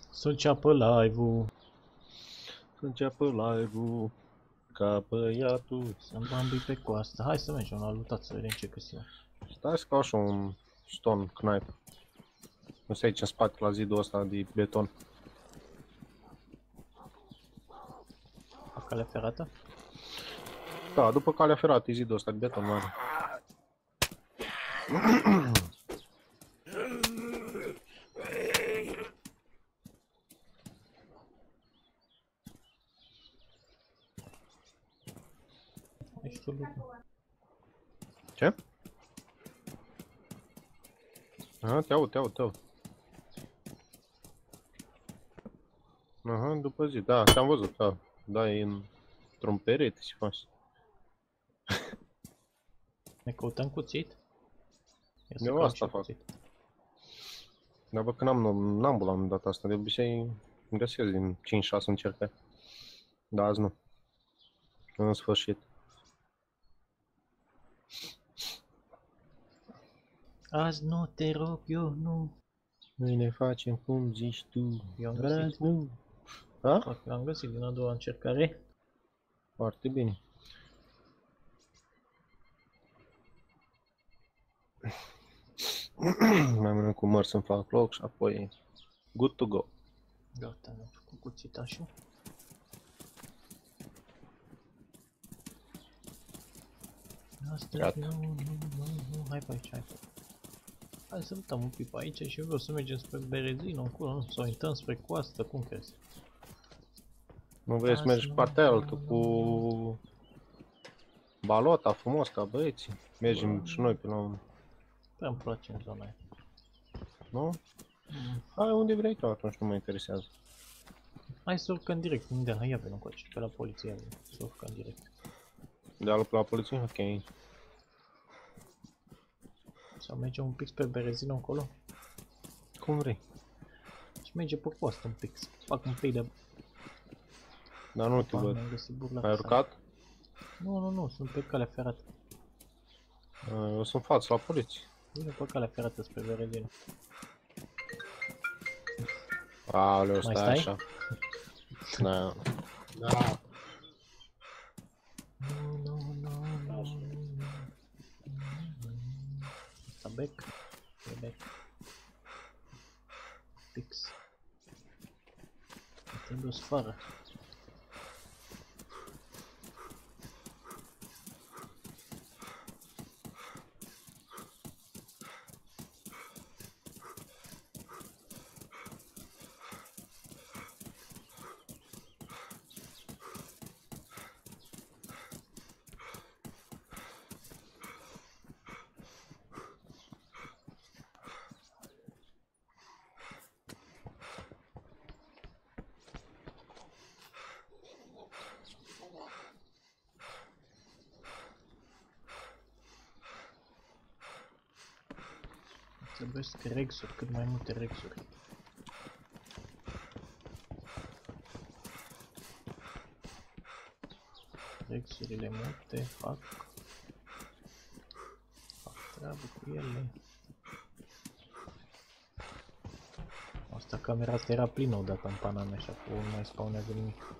Să înceapă live-ul. Să înceapă live-ul ca băiatul. Să-mi bambi pe coastă. Hai să mergem la lutat să vedem ce găsim. Stai să caut și un stone knife. Nu știu aici în spate la zidul ăsta de beton. La calea ferată? Da, după calea ferată e zidul ăsta de beton mare. Ești tu lucru. Ce? Aha, te aud, te aud, te aud. Aha, după zi, da, te-am văzut, da. Da, e într-un perete și faci. Ne căutăm cuțit? Ia să Eu caut asta și fac. cuțit. Dar bă, că n-am bulat în data asta, de obicei îmi găsesc din 5-6 încercări. Da, azi nu. În sfârșit. Azi nu, te rog, eu nu. Noi ne facem cum zici tu. Eu am Dar găsit. azi nu. Da? Fac, eu am găsit din a doua încercare. Foarte bine. Mai mănânc cu măr să-mi fac loc și apoi good to go. Gata, am făcut cuțitașul. Astăzi Gata. nu, hai pe aici, hai pe. Hai să uităm un pic pe aici și vreau să mergem spre Berezino, încolo, nu? Să uităm spre coastă, cum crezi? Nu vrei să mergi pe partea altă cu balota frumos ca băieții? Mergem și noi pe la un... Prea îmi place în zona aia. Nu? Hai unde vrei tu atunci, nu mă interesează. Hai să urcăm direct, unde? Hai, ia pe încoace, pe la poliție, să urcăm direct. De-alul pe la poliție? Ok. Sau mergem un pic spre Berezino încolo Cum vrei. și merge pe coastă un pic, să fac un pic de... Dar nu te Bani, văd. am găsit burlac. Ai urcat? Nu, sunt pe calea ferată. Eu sunt față la poliție. Vine pe calea ferată spre Berezino. Aoleu, Mai stai stai? așa. Da. Da. Nu. Asta bec. E bec. Pix. Te dus fără. Trebuiesc rexuri, cât mai multe rexuri. Rexurile multe fac treabă cu ele. Asta camera asta era plină odată în pana mea și acum nu mai spawnează nimic.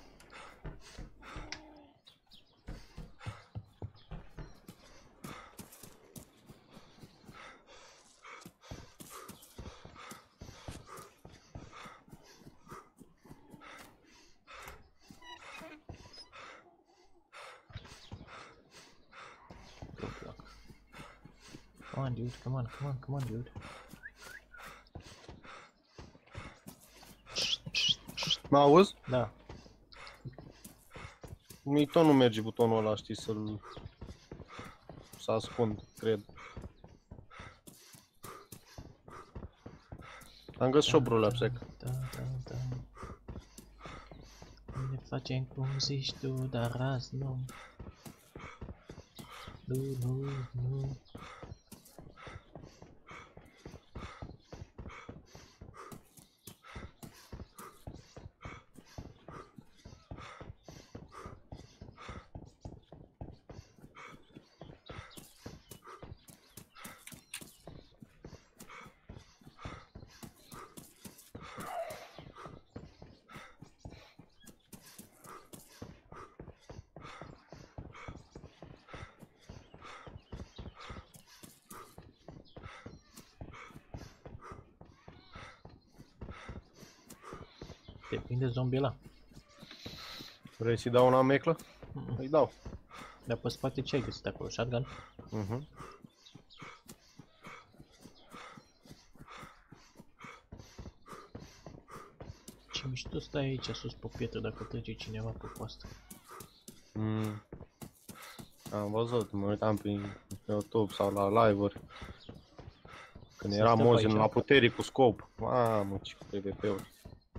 Come on, dude, come on, dude. Mă auzi? Da, Nici tot nu merge butonul ăla, știi, să-l... să ascund, cred. Am găsit și o brulă sec. da. Ne facem cum zici tu, dar azi nu. Nu. Depinde zombie ăla. Vrei să-i dau una meclă? Îi dau. Dar pe spate ce ai găsit acolo? Shotgun? Ce mișto stai aici sus pe pietră dacă trece cineva pe coastă. Am văzut, mă uitam prin YouTube sau la live-uri. Când era stăm Mozen aici. la puterii cu scop. Mamă, ce PvP-uri.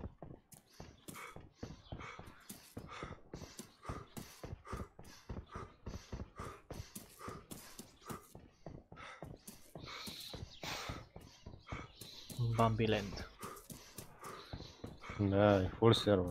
Bambiland. Da, e full server.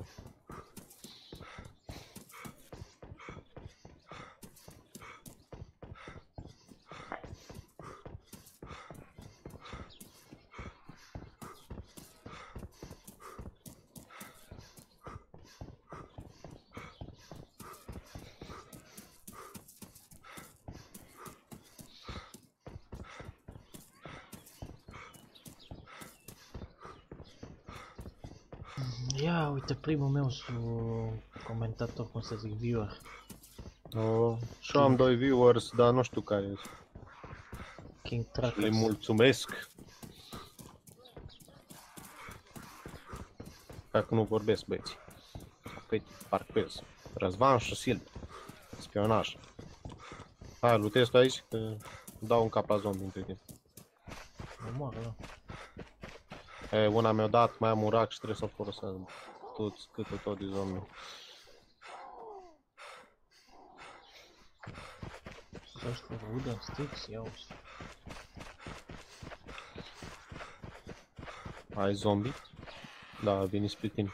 Ia uite primul meu comentator, cum să zic, viewer. Și am 2 viewers, dar nu știu care sunt. King Le Trackers. mulțumesc. Dacă nu vorbesc, băieți. Păi, parchez. Răzvan și Silva. Spionaj. Hai, lutezi tu aici, că dau un cap la zombie între timp. Mă moară, da. E, una mi-a dat, mai am un rack și trebuie să folosesc toți câte tot de zombie. Search for wooden sticks, iau. Ai zombie? Da, vine spre tine.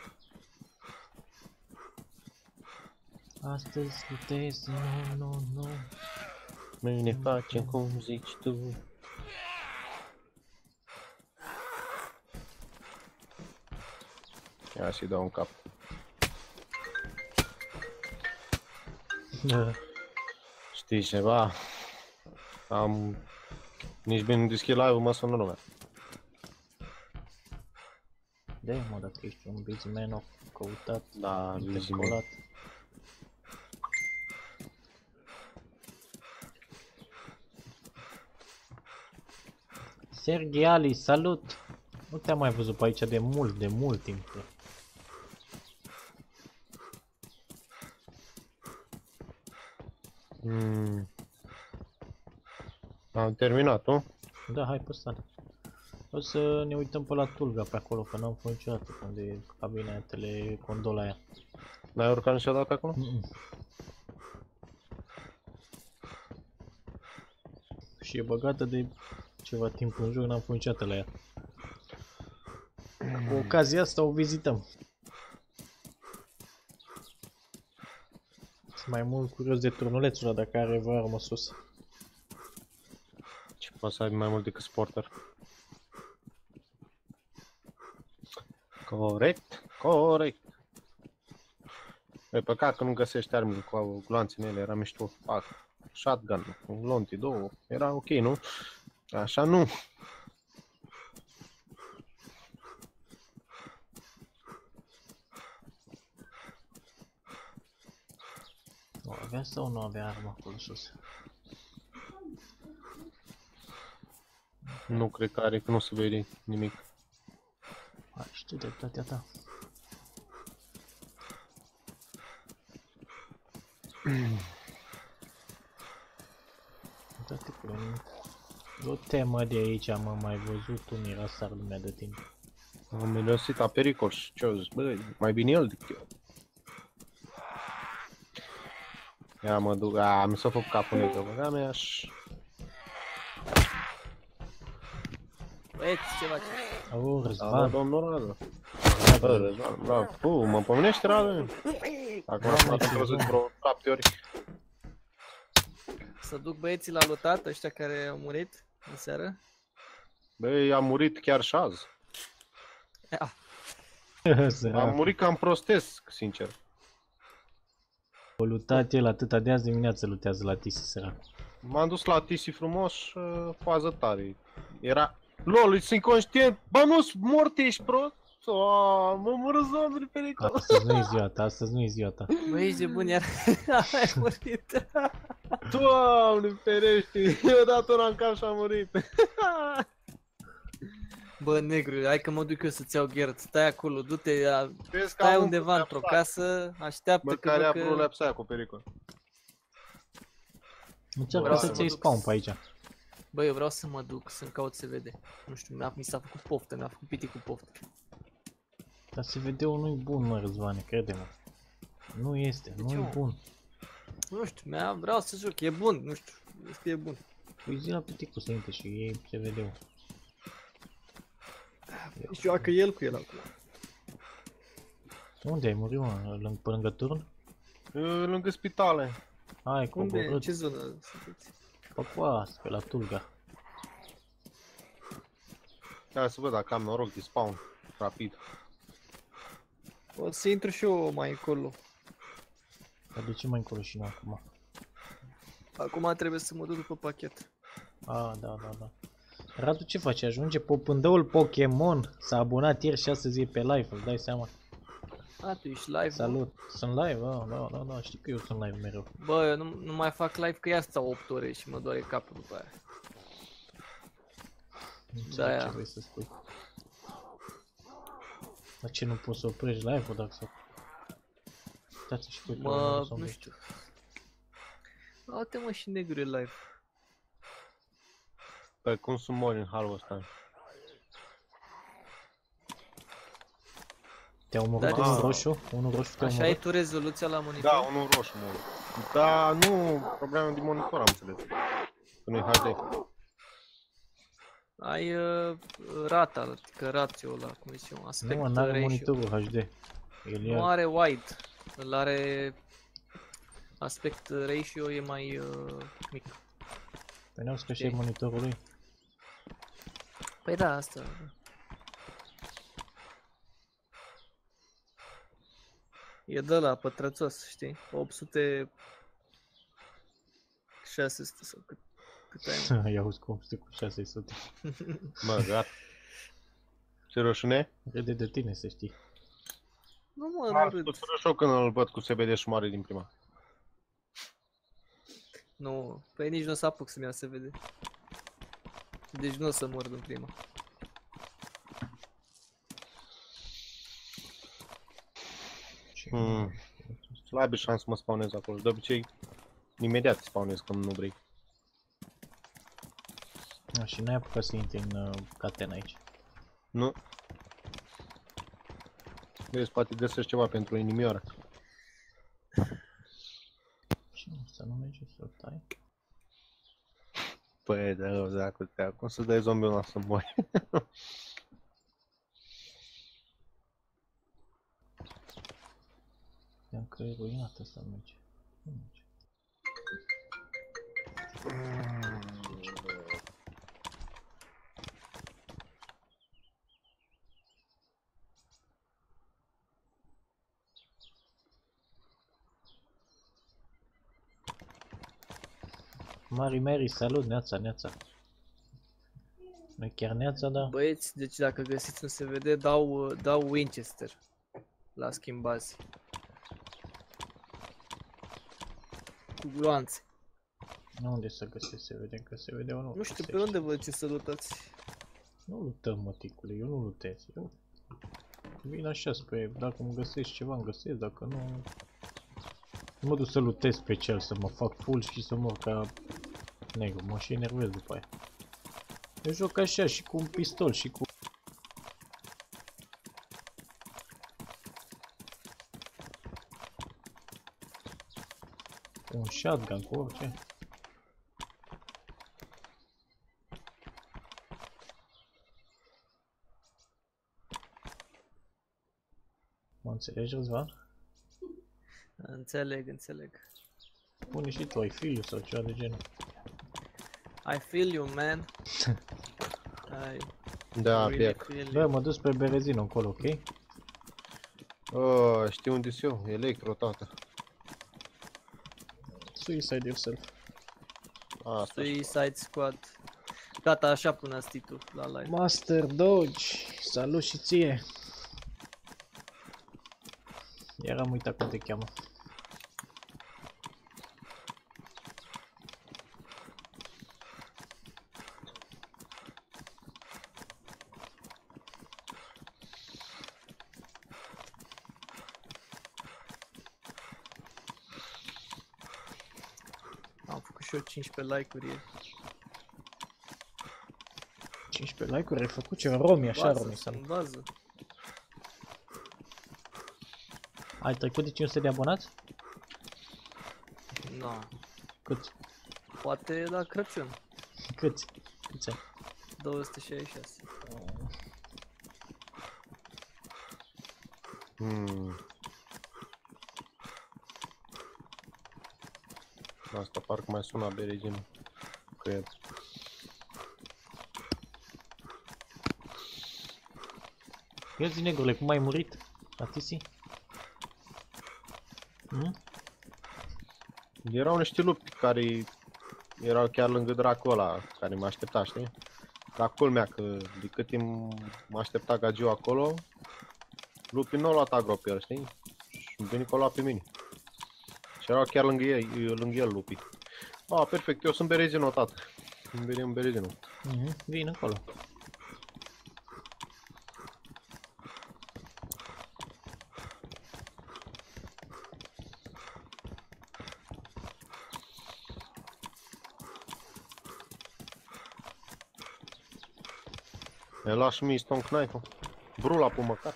Astăzi lutezi, nu. Mâine facem cum zici tu. Ia să-i dau un cap. Știi ceva? Am... Nici bine nu deschid live-ul, mă sună lumea. De mă, dacă ești un busy man, of căutat, Da, busy man. intercolat. Sergei Ali, salut! Nu te-am mai văzut pe aici de mult timp. Am terminat, nu? Da, hai pe stradă. O să ne uităm pe la Tulga pe acolo, că n-am fost niciodată unde e cabina aia, telecondola aia. N-ai urcat niciodată acolo? Și e băgată de ceva timp în joc, n-am fost niciodată la ea. Cu ocazia asta o vizităm. Sunt mai mult curios de turnulețul ăla, dacă are vreo armă sus. Ce poți să ai mai mult decât sporter? Corect, corect. E păcat că nu găsești arme cu gloanțele ele, era mișto. Fac shotgun, un lonti, două, era ok, nu? Așa nu. O avea sau nu avea armă acolo sus? Nu cred că are, că nu se vede nimic. Hai, știu dreptatea ta. Uitați-te, o temă de aici am mai văzut, tu mi-era sar lumea de timp. Am mirosit a pericol și ce-o zis, băi, mai bine el decât eu. Ia mă duc, mi s-a făcut capul negru, băga mea și... Băieți, ce faceți? Au, Da, Răzvan, domnul Radu. Bă, Răzvan, bravo, mă pomenești, Radu? Acum am văzut vreo 7 ori. Să duc băieții la lutat, ăștia care au murit în seară? Băi, am murit chiar și azi. Ia, Am murit cam prostesc, sincer. o lutat el atâta de azi dimineață lutează la Tisi sărac. M-am dus la Tisi frumos și fază tare. Era... LOL, ești inconștient? Bă, nu-s mort, ești prost? Mă mură zombie pericol. Astăzi nu e ziua ta, astăzi nu e ziua ta. Bă, ești de bun, iar ai murit. Doamne ferește, i-a dat una în cap și a murit. Bă, negru, hai că mă duc eu să-ți iau Gert. Stai acolo, du-te, Vezi că stai am undeva un într-o lapsa. casă, așteaptă Bă, că care a văd vrut că... lapsa cu pericol. Încearcă Vreau să-ți să mă iei duc. spawn pe aici. Bă, eu vreau să mă duc, să-mi caut SVD. Nu știu, mi s-a făcut poftă, mi-a făcut piti cu poftă. Dar SVD-ul nu-i bun, mă, Răzvane, crede-mă. Nu este, ce, nu-i mă? bun. Nu știu, vreau să joc, e bun, nu știu, este e bun. Păi zi la piticul să intre și iei SVD-ul. Și joacă el cu el acum. Unde ai murit, mă? Pe lângă turn? Lângă spitale. Hai, Unde, în coborât. ce zonă sunteți? Pe coasă, pe la Tulga. Ia să văd dacă am noroc de spawn. Rapid. O să intru și eu mai încolo. Dar de ce mai încolo și nu acum? Acum trebuie să mă duc după pachet. A, da, da, da. Radu, ce face? Ajunge popândăul Pokémon. S-a abonat ieri și astăzi e pe live, îți dai seama. A, tu ești live? Salut. Sunt live? Da, știi că eu sunt live mereu. Bă, eu nu mai fac live că ia stau 8 ore și mă doare capul după aia. Nu înțeleg Da, ce vrei să spui. Dar ce, nu poți să oprești live-ul dacă să... Uitați și voi pe Mă, urmă, nu zombi. știu. Uite mă, și negru e live. Păi cum să mori în halul ăsta? Te-a omorât Da, unul deci- roșu? Unul roșu te-a Așa e omorât? tu rezoluția la monitor? Da, unul roșu mă. Da, nu, problema de monitor am înțeles. Că nu-i HD. Ai rata, adică ratio ăla, cum zice eu, aspect Nu, mă, n-are ratio. monitorul HD. El Nu e... are wide, îl are aspect ratio e mai mic. Păi n-au că și Ok. monitorul lui. Păi da, asta. E de la pătrățos, știi? 800 600 sau cât ai, mă? Ia auzi cum stă cu 600. Mă, gata. Ce roșune? Râde de tine, să știi. Nu mă, nu Am râd. spus roșu când îl văd cu SBD și mare din prima. Nu, păi nici nu o să apuc să-mi iau SVD. Deci nu o să mor din prima. Slab șans să mă spawnez acolo. De obicei, imediat te spawnez când nu vrei. A, și n-ai apucat să intri în catena aici. Nu? Vezi, poate găsești ceva pentru inimioară. Și nu, să nu merge să-l tai. Păi, dacă te cum să dai zombiul ăla să mori? I-am că e ruinată să merge. Nu merge. Mary, salut, neața, neața. Nu chiar neața, da? Băieți, deci dacă găsiți un SVD, dau Winchester la schimbați. Cu gloanțe. Unde să găsesc SVD? Că SVD-ul nu Nu știu pe găsești. unde vă ce să lutați. Nu lutăm, mă, ticule, eu nu lutez. Eu vin așa spre, dacă îmi găsesc ceva, îmi găsesc, dacă nu... Nu mă duc să lutez special, să mă fac full și să mor ca negru, mă și enervez după aia. Eu joc așa și cu un pistol și cu... Un shotgun, cu orice. Mă înțelegi, Răzvan? Înțeleg. Pune și tu, ai filiu sau ceva de genul. I feel you, man. I Da, really piec. feel Bă, you. mă duc spre Berezin încolo, ok? Știu unde sunt eu? Electro, tata. Suicide yourself. Asta. Suicide Squad. Gata, așa până stitul la live. Master Dodge, salut și ție. Iar am uitat cum te cheamă. Am făcut și eu 15 like-uri ieri. 15 like-uri ai făcut ceva, Romi, așa Romi să în nu. bază. Ai trecut de 500 de abonați? No. Câți? Poate la Crăciun. Câți? Câți ai? 266. Asta parcă mai sună Berezin. Cred. Ia zi, negrule, cum ai murit? La Tisi? Erau niște lupi care erau chiar lângă dracul ăla care mă aștepta, știi? Dar culmea că de cât timp mă aștepta Gagiu acolo, lupii nu au luat agro pe el, știi? Și îmi veni că o lua pe mine. Și erau chiar lângă el lupii. Ah, perfect, eu sunt Berezinul, tată. Îmi veni un Berezinul. Vin acolo. Mi-a luat și mie stone knife-ul. Brula pe măcar.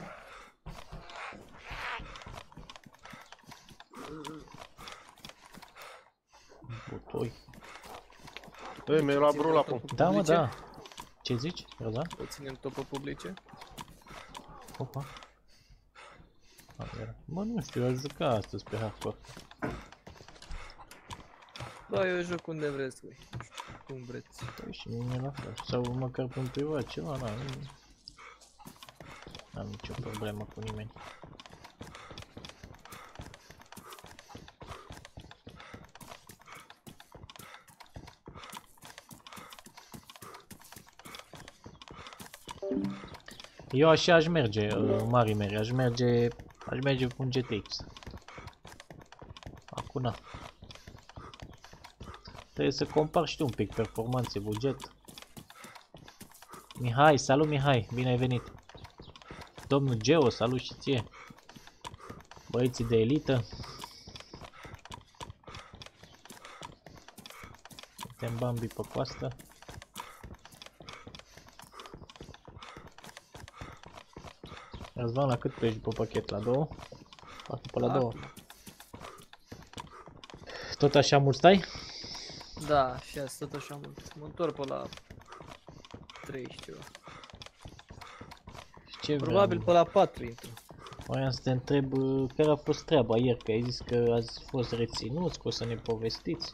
Butoi. Ei, mi-a luat brula pe. Da, mă, da. Ce zici, Roza? O ținem tot pe publice? Opa. Mă, nu știu, aș juca astăzi pe hardcore. Da, eu joc unde vreți voi. Cum vreți. Păi și mine la fel. Sau măcar pe un privat, ceva, na, nu am nicio problemă cu nimeni. Eu așa aș merge, mari meri, aș merge cu un GTX. Acum na. Trebuie să compar și tu un pic performanțe, buget. Mihai, salut Mihai, bine ai venit. Domnul Geo, salut și ție. Băieții de elită. Suntem Bambi pe coastă. Răzvan, la cât pleci pe pachet? La 2? Parcă pe la 2. Tot așa mult stai? Da, și asta tot așa mult. Mă întorc pe la 3 și ceva. Ce Probabil pe la 4 intru. Voiam să te întreb care a fost treaba ieri, că ai zis că ați fost reținuți, că o să ne povestiți.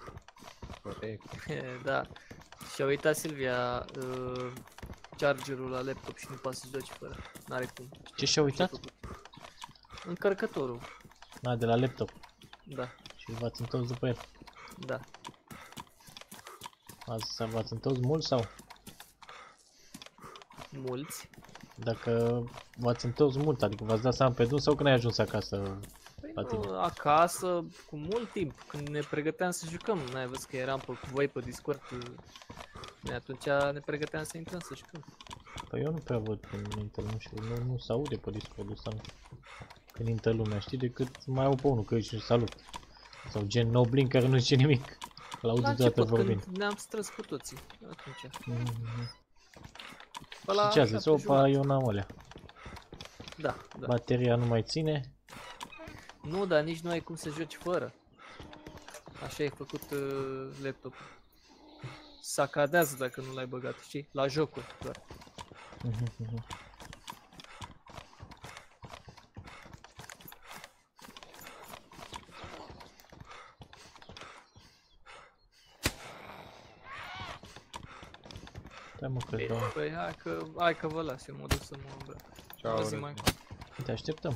Da. Și-a uitat Silvia chargerul la laptop și nu poate să joci fără. N-are cum. Ce și-a uitat? Încărcătorul. A, de la laptop. Da, Și v-ați întors după el. da. V-ați întors mult sau? Mulți. Dacă v-ați întors mult, adică v-ați dat seama pe drum sau când ai ajuns acasă? Păi la tine? nu, acasă, cu mult timp, când ne pregăteam să jucăm, n-ai văzut că eram cu voi pe Discord, atunci ne pregăteam să intrăm să jucăm. Păi eu nu prea văd când intră, nu știu, nu se aude pe Discord-ul ăsta, nu știu. Când intră lumea, știi, decât mai au pe unul că își salut. Sau gen Noblin care nu zice nimic. L-auzi deodată vorbind. Când ne-am strâns cu toții, atunci. Și ce a zis? Opa, eu n-am alea. Da, da. Bateria nu mai ține. Nu, dar nici nu ai cum să joci fără. Așa ai făcut laptopul. Sacadează dacă nu l-ai băgat, știi? La jocuri doar. Stai mă că Bine, păi hai că vă las, eu mă duc să mă îmbrac. Ciao, O zi mai încolo. te așteptăm.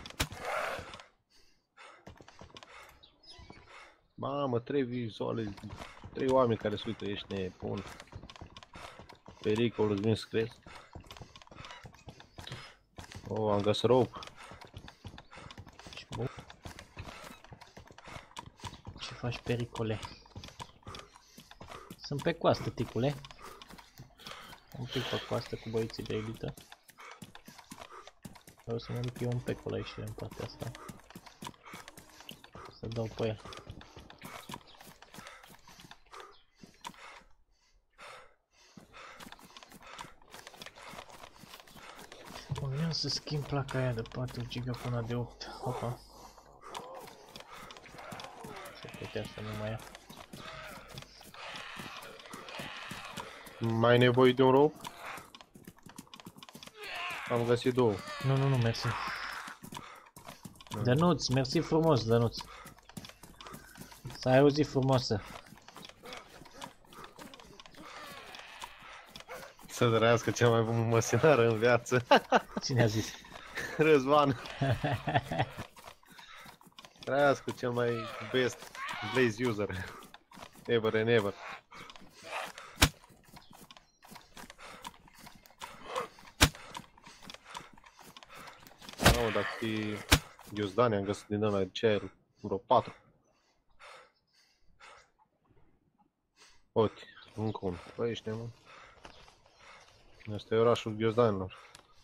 Mamă, 3 vizuale, 3 oameni care se uită, ești nebun. Pericolul, îți vin să crezi. Oh, am găsit rope. Și bun. faci, pericole? Sunt pe coastă, ticule. Un pic pe coastă cu băieții de elită. Vreau să mă duc eu un pe acolo aici în partea asta. Să dau pe el. Vreau să schimb placa aia de 4 GB până de 8. Opa. Se putea să nu mai ia. Mai ai nevoie de un rope? Am găsit două. Nu, mersi. Dănuț, mersi frumos, Dănuț. Să ai o zi frumoasă. Să trăiască cea mai bună măsinară în viață. Cine a zis? Răzvan. Trăiască cel mai best Blaze user ever and ever. Mamă, dacă fi Ghiuzdani, am găsit din ăla de cer vreo 4. Uite, încă unul. Păi ești mă. Asta e orașul Ghiozdanilor.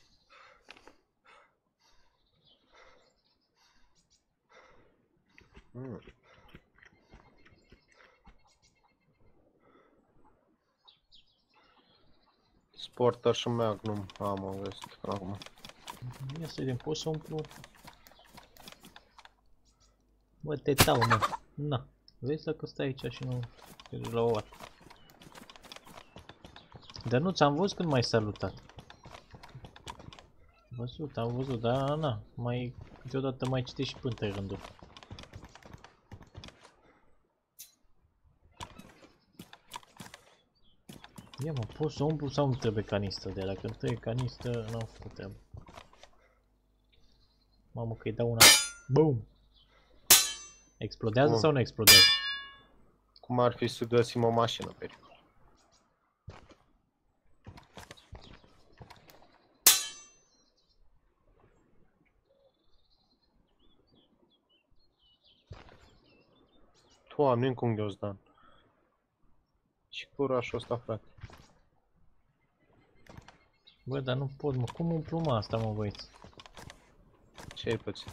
Sporter și Magnum am găsit acum. Ia să vedem, pot să umplu? Bă, te tau, mă. Na, vezi dacă stai aici și nu ești la o oră. Dar nu ți-am văzut când m-ai salutat. Am văzut, dar na, mai câteodată mai citești și până rândul. Ia mă, pot să umplu sau nu trebuie canistră de la? Când trebuie canistră, n-am făcut treabă. Mamă că îi dau una. Boom! Explodează sau nu explodează? Cum ar fi să găsim o mașină pe el? Doamne, cum Ghiozdan. Și cu orașul ăsta, frate. Bă, dar nu pot, mă. Cum umplu mă asta, mă, băieți? Ce ai pățit?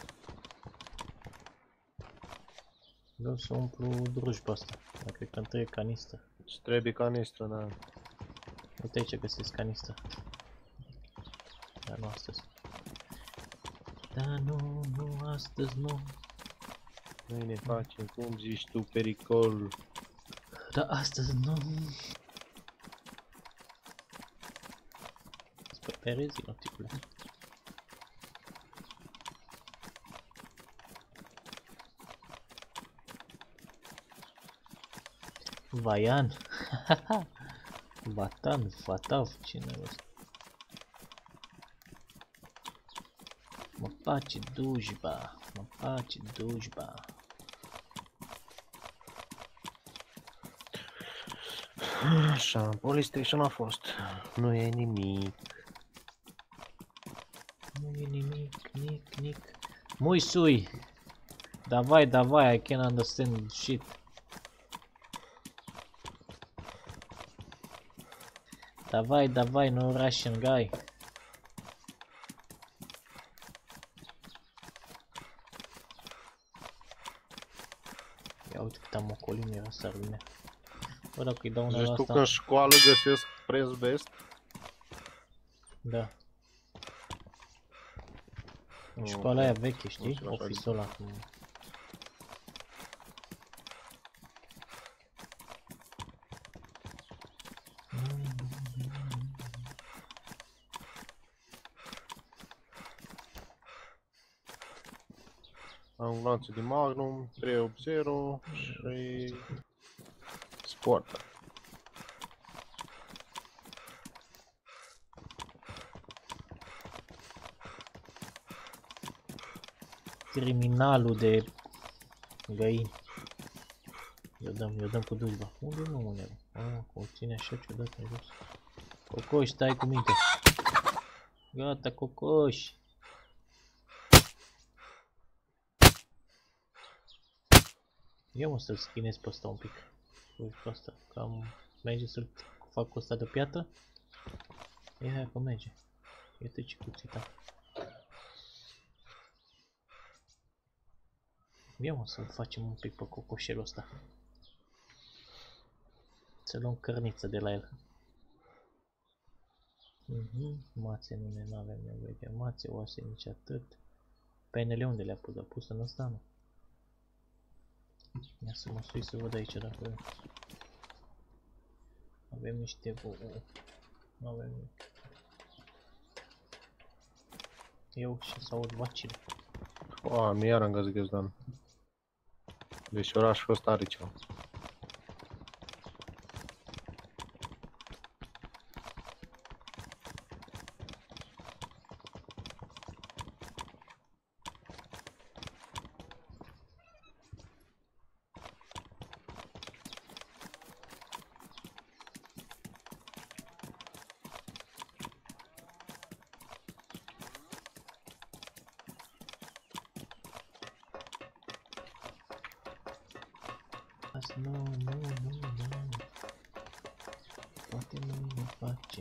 Vreau să umplu drujba asta. Dar cred că îmi trebuie canistră. Îți trebuie canistră, da. Uite aici găsesc canistră. Dar nu astăzi. Dar nu astăzi, nu. Noi ne facem, cum zici tu, pericol. Dar astăzi nu. Spre perezi, noticule. Vaian. Vatan, Vatav, cine e ăsta? Mă face dujba, mă face dujba. Așa, Police Station a fost. Nu e nimic. Nu e nimic, nic. Mui sui. Davai, I can't understand shit. Davai, no Russian guy. Ia uite cât am ocolit era sărbine. Bă, dacă îi dau una la Zici tu asta... că în școală găsesc preț best? Da. Școala aia veche, știi? Ofisul ăla. Am lanțul de Magnum, 380 și Sport. Criminalul de găini. Eu dăm cu dujba. Unde nu mă neva? O ține așa ciudat în jos. Cocoș, stai cu minte. Gata, Cocoș. Eu mă să-l schinez pe ăsta un pic. Uite pe ăsta. Cam merge să-l fac cu ăsta de piatră? E, hai că merge. Uite ce cuțita. Ia mă să-l facem un pic pe cocoșelul ăsta. Să luăm cărniță de la el. Mațe nu avem nevoie de mațe, oase nici atât. Penele unde le-a pus? A pus în ăsta, nu? Ia să mă sui să văd aici dacă avem niște nu avem nimic. Eu și să aud vacile. mi iar am găsit găzdan. Deci orașul ăsta are ceva. Nu. Poate nu face.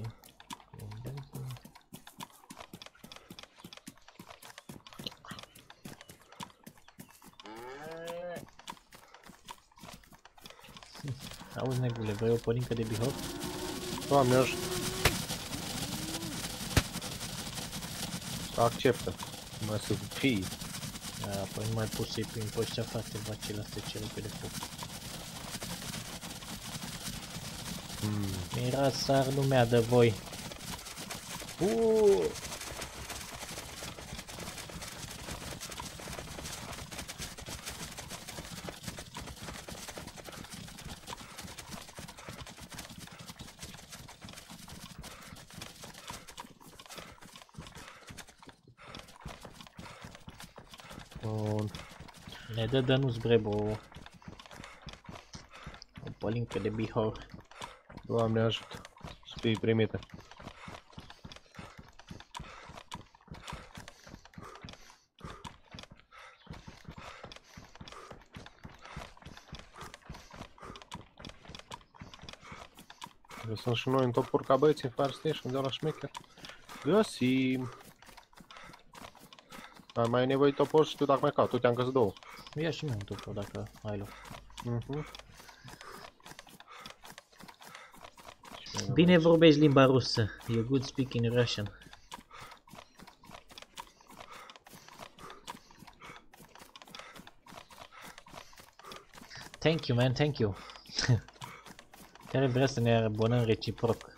Auzi, nebule, vrei o pălincă de bihor? Doamne ajută. Acceptă. Mai să fii. Păi nu mai poți să-i prin pe ăștia, frate, vacile astea ce repede foc. Mi-era sar lumea de voi. Bun. Ne dă Dănuț Brebo o pălincă de bihor. Doamne ajută. Să fii primită. Găsim și noi în topuri ca băieți în Fire Station de la șmecher. Găsim. Mai ai nevoie de topor și tu dacă mai caut. Tu te-am găsit două. Ia și mie un topor dacă ai loc. Bine vorbești limba rusă. You good speaking Russian. Thank you, man, thank you. Care vrea să ne abonăm reciproc.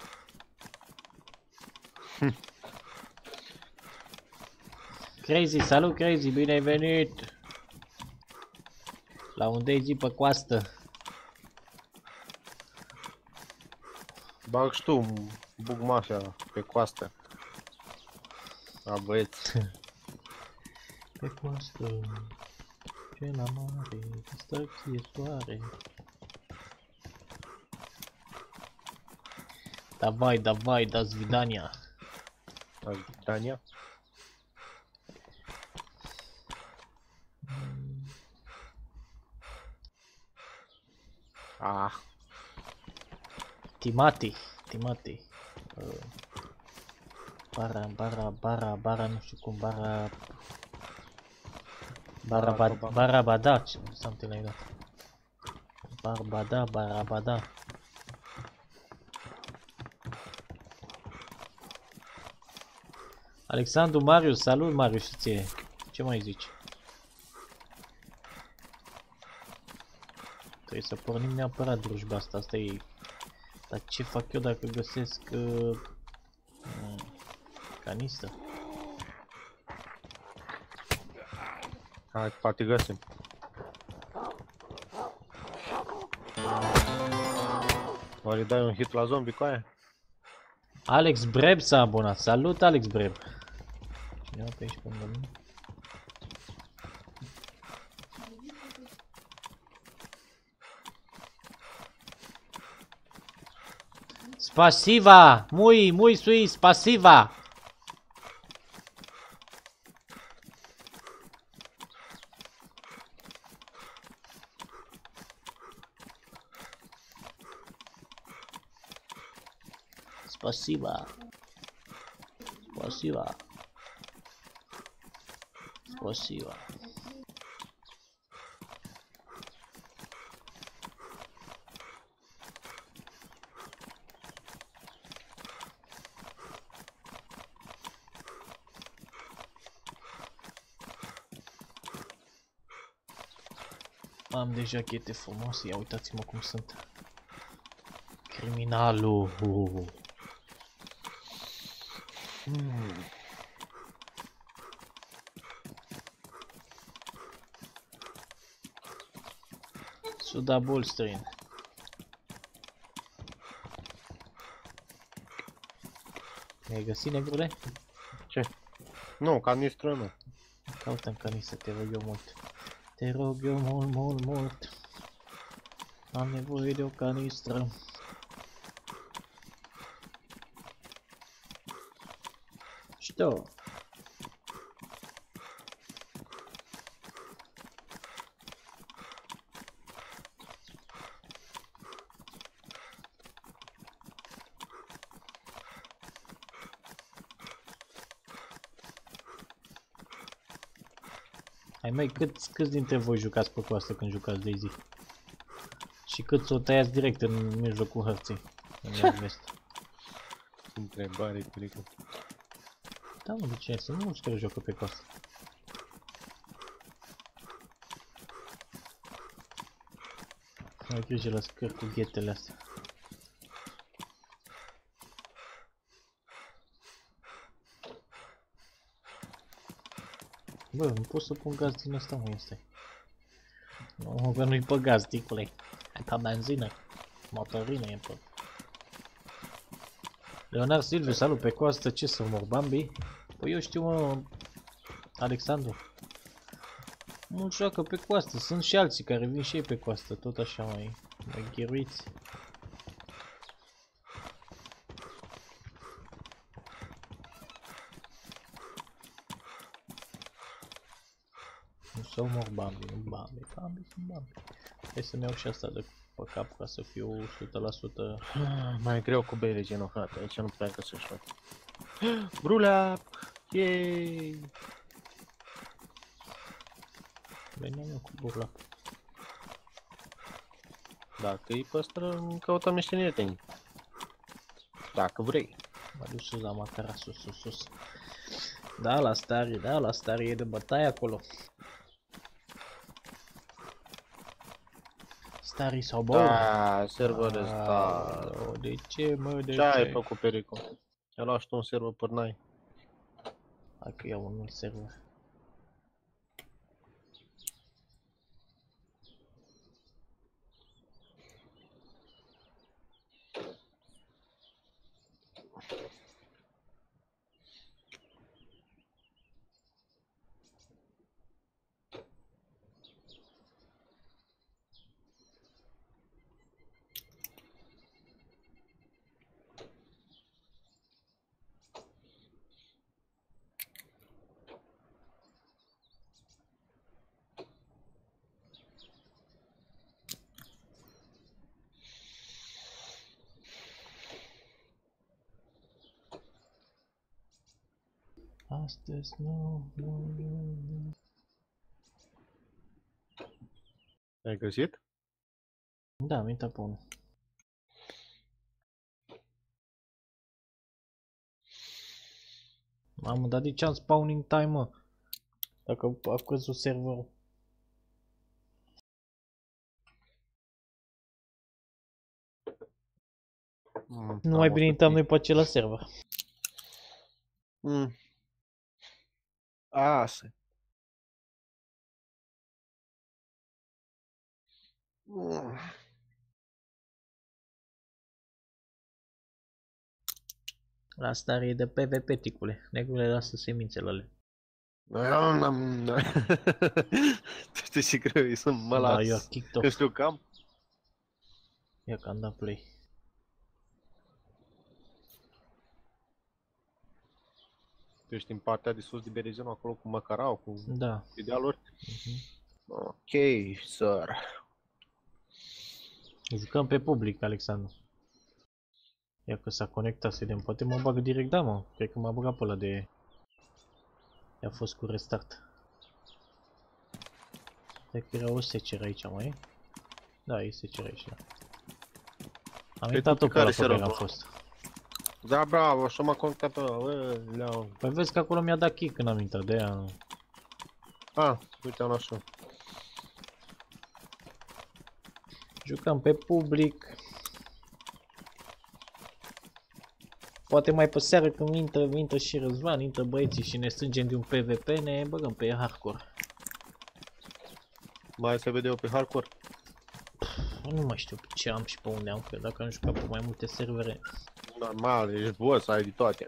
Crazy, salut Crazy, bine ai venit! La un Daisy pe coastă. Bag și tu, bug mafia pe coastă. A băieți. Pe coastă. Ce la mare, distracție, soare. Davai, davai, da svidania. Dania? Timati. Bara, nu știu cum, Barabada, something like that. Barabada. Alexandru Marius, salut Marius și ție. Ce mai zici? Trebuie să pornim neapărat drujba asta, asta e... Dar ce fac eu dacă găsesc... canistă? Hai, poate găsim. Oare dai un hit la zombie cu aia? Alex Breb s-a abonat. Salut Alex Breb. Cineva pe aici pe lângă mine? Spasiva! Muy sui, spasiva! Spasiba. Spasiba. Spasiba. Am deja chete frumoase, ia uitați-mă cum sunt. Criminalul. Suda bolstrin. Mi-ai găsit, negrule? Ce? Nu, canistră nu. Caută în canistră, te rog eu mult. Te rog eu mult, mult, mult. Am nevoie de o canistră. Știu. Hai mai câți dintre voi jucați pe coastă când jucați DayZ? Și câți o tăiați direct în mijlocul hărții? În vest. Întrebare, Perico. Da, mă, de ce? Să nu știu care joacă pe coastă. Ai grijă la scări cu ghetele astea. Bă, nu pot să pun gaz din ăsta, mă, este. Nu, că nu-i pe gaz, ticule. E pe benzină. Motorină e pe... Leonard Silviu, salut pe coastă, ce să mor, Bambi? Păi eu știu, mă, Alexandru. Mulți joacă pe coastă, sunt și alții care vin și ei pe coastă, tot așa mai gheruiți. Nu să mor Bambi, nu Bambi, Bambi, sunt Bambi. Hai să-mi iau și asta de pe cap ca să fiu 100%. Mai greu cu bere genohate, aici nu prea găsești, frate. Brulea! Yay! Veneam eu cu burlap. Dacă îi păstră, căutăm niște prieteni. Dacă vrei. Mă duc sus la macara, sus, sus, sus. Da, la stari, da, la stari e de bătaie acolo. Starii sau bol? Da, server ăsta. De ce, mă, de Ce ai ce? făcut, Perico? Ai luat și tu un server pe n-ai. Hai că iau un server. Astăzi nu. Ai găsit? Da, am intrat pe unul. Mamă, dar de ce am spawning time, mă? Dacă a căzut serverul. Nu mai bine intrăm noi pe același server. Asta. La stare e de PvP, ticule. Negule, lasă semințele alea. Tu știi ce greu e să mă Da, las. eu kicked Că off. știu cam. Ia că am dat play. Tu ești în partea de sus de Berezenu, acolo cu măcarau, cu Da. idealuri. Ok, sir. Jucăm pe public, Alexandru. Ia că s-a conectat, să vedem, poate mă bagă direct, da mă, cred că m-a băgat pe ăla de... A fost cu restart. Cred că era o seceră aici, mai. Da, e seceră aici, da. Am Pe intrat tu pe pe ăla care pe care server, am bro? fost. Da, bravo, așa m-a conectat pe ăla, leau. Păi vezi că acolo mi-a dat kick când am intrat, de-aia... Uite, am așa. Jucăm pe public. Poate mai pe seară când intră și Răzvan, intră băieții și ne strângem de un PvP, ne băgăm pe hardcore. Mai se vede eu pe hardcore? Nu mai știu pe ce am și pe unde am, că dacă am jucat pe mai multe servere. Normal, ești boss, ai de toate.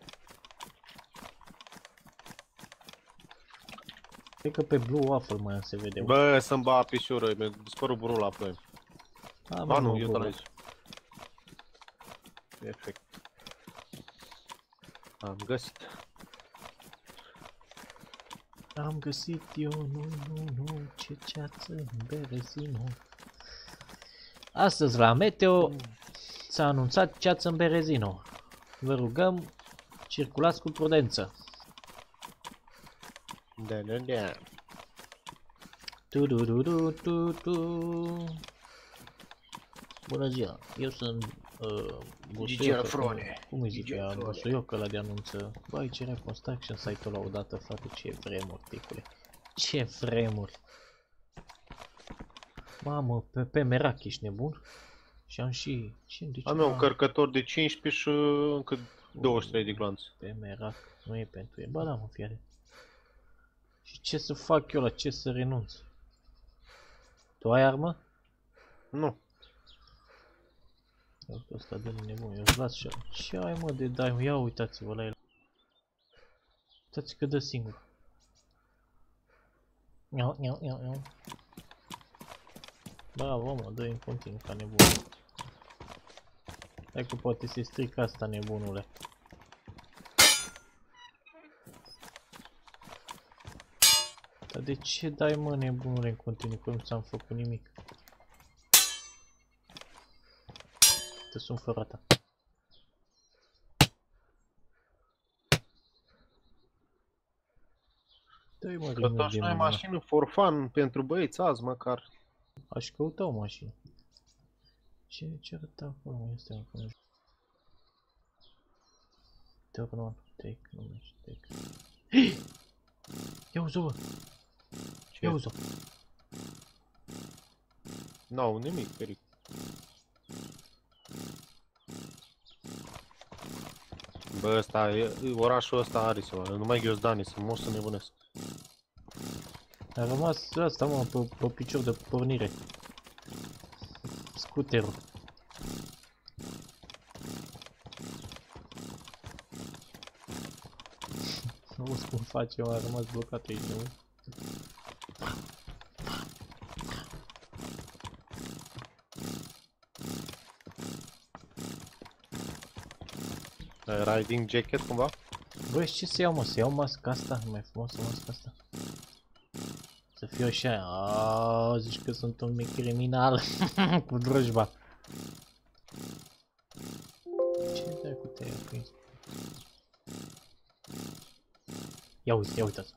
Cred că pe Blue Waffle mai am se vede. Bă, să-mi ba pișură, mi-a dispărut burul apoi. Ba nu, eu tot aici. Perfect. Am găsit. Am găsit eu, nu, ce ceață, berezino. Astăzi la Meteo s-a anunțat ceață în Berezino. Vă rugăm, circulați cu prudență. Da. Tu. Bună ziua, eu sunt Busuioc, cum îi zic ea, Busuioc ăla de anunță. Băi, ce reconstruction site-ul la odată, frate, ce vremuri, ticule. Ce vremuri. Mamă, pe Merak ești nebun? Și am și... Am eu un încărcător de 15 și încă 23 de glanț. Pe Merak, nu e pentru el. Ba da, mă, fiare. Și ce să fac eu, la ce să renunț? Tu ai armă? Nu. Uite, ăsta de nebun, eu îți las și ce ai mă de dai, ia uitați-vă la el. Uitați că dă singur. Iau. Bravo mă, dă în continuu ca nebun. Hai că poate se strică asta nebunule. Dar de ce dai mă nebunule în continuu că nu ți-am făcut nimic? Te sun fără ta. Dă-i mă Că tot noi mașină for fun pentru băieți azi măcar. Aș căuta o mașină. Ce arăta acolo? Mai este acolo. Turn on, take, nu mai știu, take. Ia uzo, bă! Ia uzo! N-au nimic, peric. Bă, ăsta, orașul ăsta are ceva, numai ghiozdani, să mor să nebunesc. A rămas asta, mă, pe picior de pornire. Scuterul. Nu văd cum face, a rămas blocat aici, nu? Riding jacket cumva? Băi, ce să iau, mă? Să iau masca asta? E mai frumoasă masca asta. Să fiu așa, aaa, zici că sunt un mic criminal cu drujba. Ce dracu te-ai prins? Ia uitați.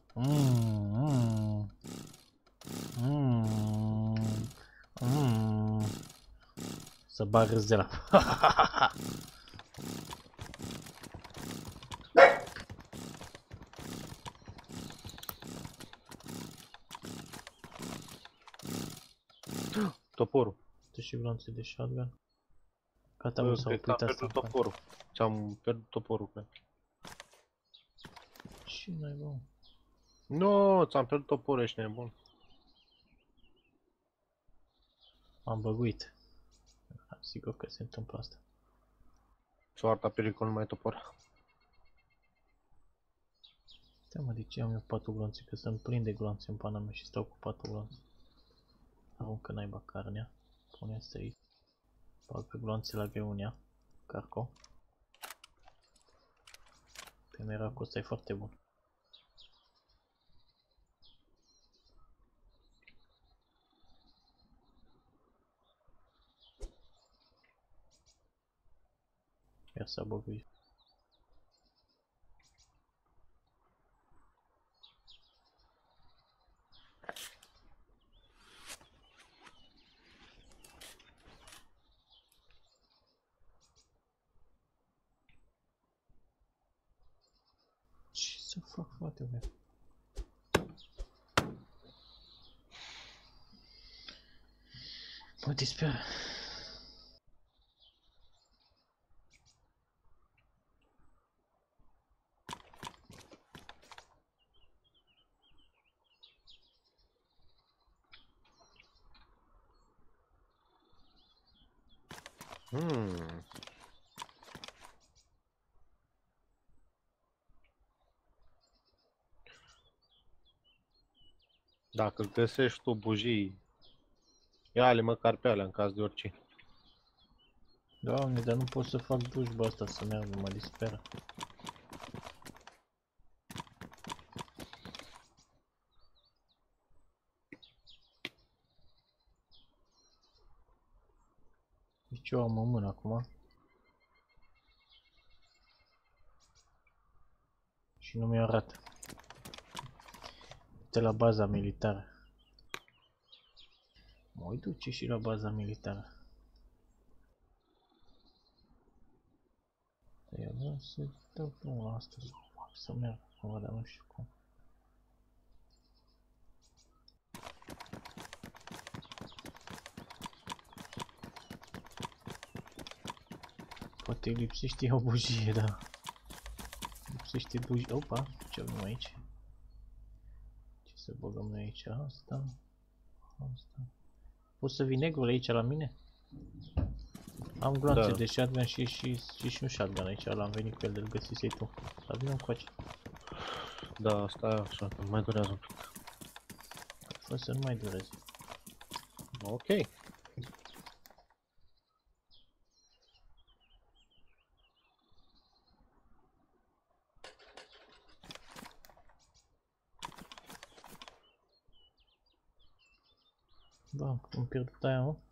Să bag râs de la... Toporul. Tu și glanțe de shotgun. Gata, mă, s-a oprit asta. Pierdut toporul. Ți-am pierdut toporul, cred. Ce n-ai, bă? Nu, ți-am pierdut toporul, ești nebun. M-am băguit. Sigur că se întâmplă asta. Soarta pericol, nu mai topor. Stai, mă, de ce am eu 4 glanțe? Că sunt plin de glanțe în pana mea și stau cu 4 glanțe. Aruncă naiba carnea. Pune asta aici. Bagă glanțe la greu în ea. Carco. Pe Meracul ăsta e foarte bun. chiar s-a băguit. Ce să fac, frate, bă? Mă disperă. Dacă găsești tu bujii, ia-le măcar pe alea în caz de orice. Doamne, dar nu pot să fac dușba asta să meargă, mă disperă. Deci eu am în mână acum. Și nu mi-o arată. Uite la baza militară. Mă voi duce și la baza militară. Eu vreau să dau drumul la asta să meargă acum, dar nu știu cum. Poate îi lipsește o bujie, da. Lipsește bujie. Opa, ce avem aici? Ce să băgăm noi aici? Asta. Poți să vii negrul aici la mine? Am gloanțe de shotgun și un shotgun aici, l-am venit cu el, de-l găsisei tu. Dar vină încoace. Da, stai așa, că mai durează un pic. Fă să nu mai dureze. Ok. Bă, am pierdut aia, mă.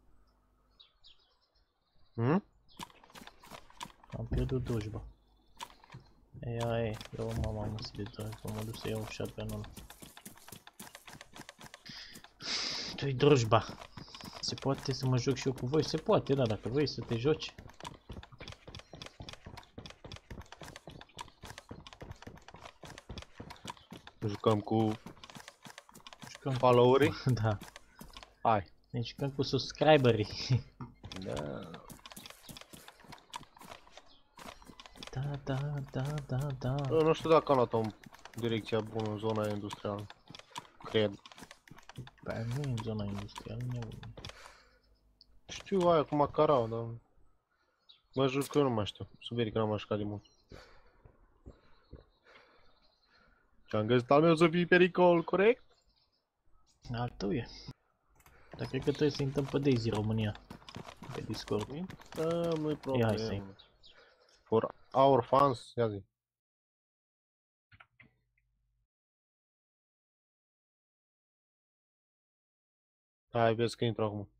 Am pierdut dușba. Ei, eu mama mă să de drăjba, mă duc să iau shotgun-ul ăla. Tu-i drujba. Se poate să mă joc și eu cu voi? Se poate, da, dacă vrei să te joci. Jucăm cu Jucăm followerii? Da. Hai. Ne jucăm cu subscriberii. Da. Da. Eu nu știu dacă am luat-o în direcția bună în zona industrială. Cred. Bă, nu e în zona industrială, nu e. Știu aia cu macarau, dar... Mă jur că eu nu mai știu. Să veri că n-am mai jucat de mult. Ce-am găsit al meu să fie pericol, corect? Al tău e. Dar cred că trebuie să intrăm pe Daisy România. Pe Discord. Da, nu-i Ia problemă. hai să-i. For our fans, ia zi. Hai, vezi că intru acum.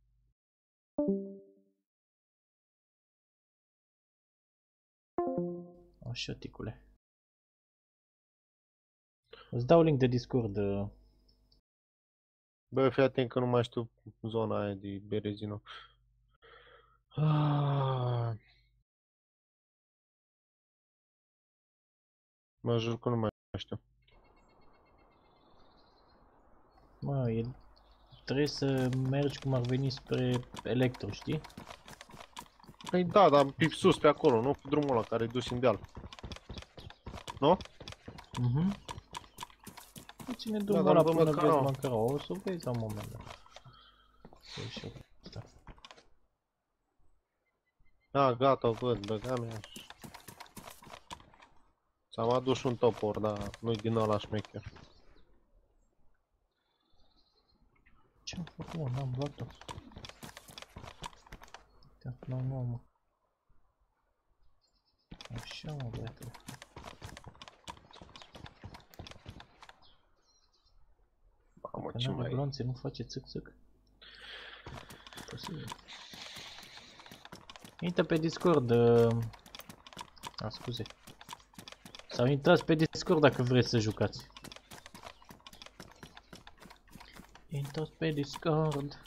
Așa, ticule. Îți dau link de Discord. Bă, fii atent că nu mai știu zona aia de Berezino. Mă jur că nu mai știu. Mă, trebuie să mergi cum ar veni spre Electro, știi? Păi da, dar pe sus, pe acolo, nu? Pe drumul ăla care e dus în deal. Nu? Mhm. Ține drumul dar ăla nu văd până vezi Macarau. Macarau. O să vezi la un moment dat. Să și eu asta. Da, gata, o văd, băga mea. S-am adus un topor, dar nu-i din ăla șmecher. Ce-am făcut, mă? N-am luat-o. Nu, mă. Așa, mă, băiatul. Mamă, Că ce n-are mai... glonțe, nu face țâc-țâc. Posibil. Intră pe Discord, Scuze. Sau intrați pe Discord dacă vreți să jucați. Intrați pe Discord.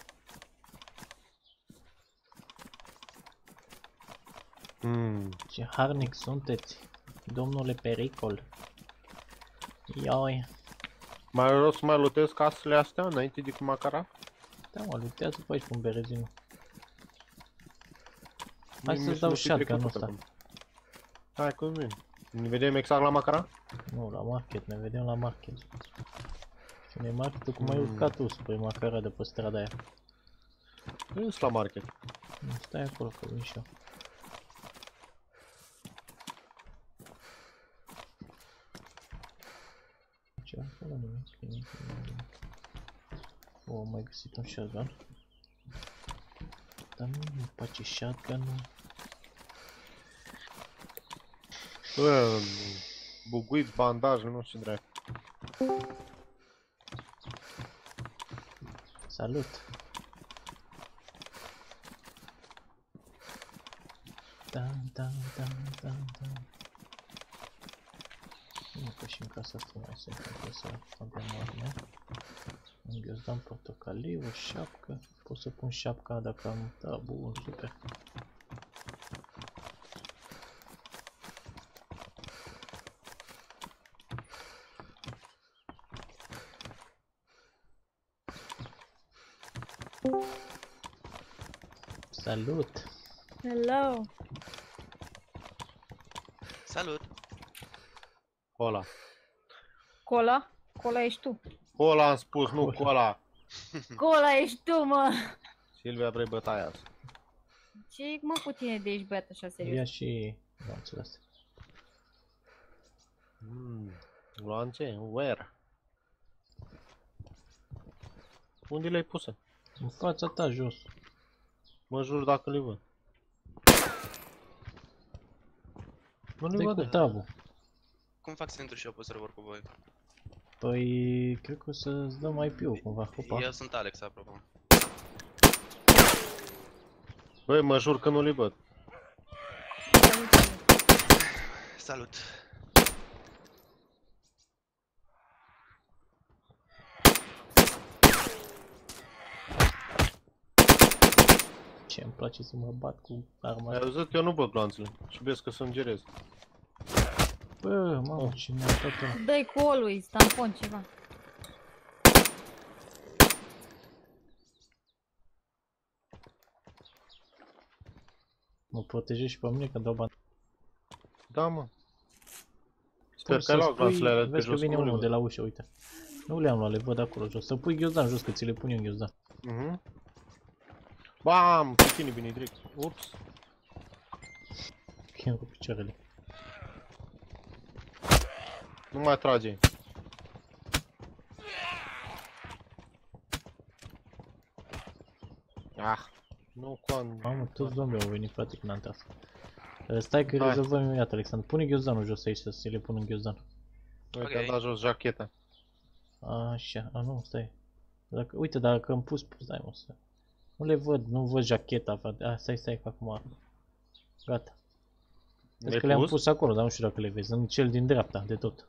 Ce harnic sunteți, domnule Pericol. Ioi. Mai vreau să mai lutez casele astea înainte de cu macara? Da, mă, lutează pe aici cu un berezinul. Hai Mie să-ți mi dau se lupi shotgun-ul trecută ăsta. acum. Hai, cum vine? Ne vedem exact la macara? Nu, la market, ne vedem la market. Cine e marketul cum ai urcat tu spre macara de pe strada aia. Nu sunt la market. Stai acolo că vin și eu. Ce acolo nimic. O, am mai găsit un shotgun. Dar nu-mi place shotgun-ul. Bă, buguit, bandaj, nu știu ce dracu. Salut! Da. Nu că și în casa asta mai sunt, trebuie să avem arme. Un ghiozdan portocaliu, o șapcă. Pot să pun șapca dacă am... Da, bun, super. Salut! Hello! Salut! Cola. Cola? Cola ești tu. Cola am spus, nu cola. Cola ești tu, mă! Silvia, vrei bătaia asta. Ce mă cu tine de ești băiat așa serios? Ia și lanțul ăsta. Lanțe? Where? Unde le-ai puse? În fața ta, jos. Mă jur dacă le văd. Nu le Dă văd. cu tabul. Cum fac să intru și eu pe server cu voi? Păi, cred că o să-ți dăm IP-ul cumva. Hopa. Eu sunt Alex, apropo. Băi, mă jur că nu le văd. Salut! Ce îmi place să mă bat cu arma. Ai auzit? Eu nu văd glanțele. Și vezi că sunt gerez. Bă, mamă, ce mi-a dat ăla. Dă-i cu always, tampon, ceva. Mă protejezi și pe mine că dau bani. Da, mă. Sper că ai luat glanțele alea pe vezi că jos. vine cum nu le unul de văd. la ușă, uite. Nu le-am luat, le văd acolo jos. Să pui ghiozdan jos, că ți le pun eu în ghiozdan. Bam! Pe tine vine direct. Ups. Chem cu picioarele. Nu mai trage. Ah. Nu, con. Mamă, toți zombie au venit, frate, când am tras. Stai că Hai. rezolvăm imediat, Alexandru. Pune ghiozdanul jos aici, să ți le pun în ghiozdan. Uite, Ok. am dat jos jacheta. Așa, a nu, stai. Dacă, uite, dacă am pus, stai mă, stai. Nu le văd, nu văd jacheta, frate. Stai, că acum. Gata. Vezi că le-am pus acolo, dar nu știu dacă le vezi. În cel din dreapta, de tot.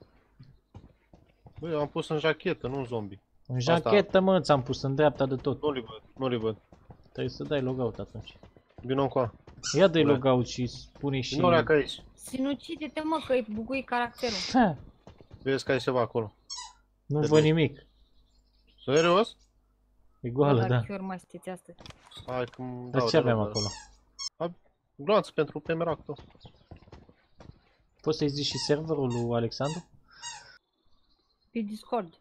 Băi, eu am pus în jachetă, nu în zombie. În jachetă, mă, ți-am pus în dreapta de tot. Nu le văd, nu le văd. Trebuie să dai logout atunci. Vino încoa. Ia dai Ura. logout și spune și... Nu leacă aici. Sinucide-te, mă, că îi bugui caracterul. Ha, Vezi că ai ceva acolo. nu Te văd duci. nimic. Serios? E goală, da. Chiar mai știți astăzi. Hai că-mi Dar dau ce de avem loc, acolo? Glanț pentru Pemerac tău. Poți să-i zici și serverul lui Alexandru? Pe Discord.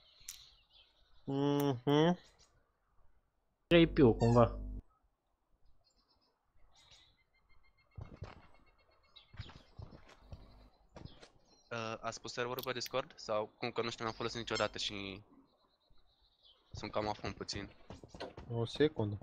Mhm. IP-ul cumva. A spus serverul pe Discord? Sau cum că nu știu, n-am folosit niciodată și... Sunt cam afun puțin. O secundă.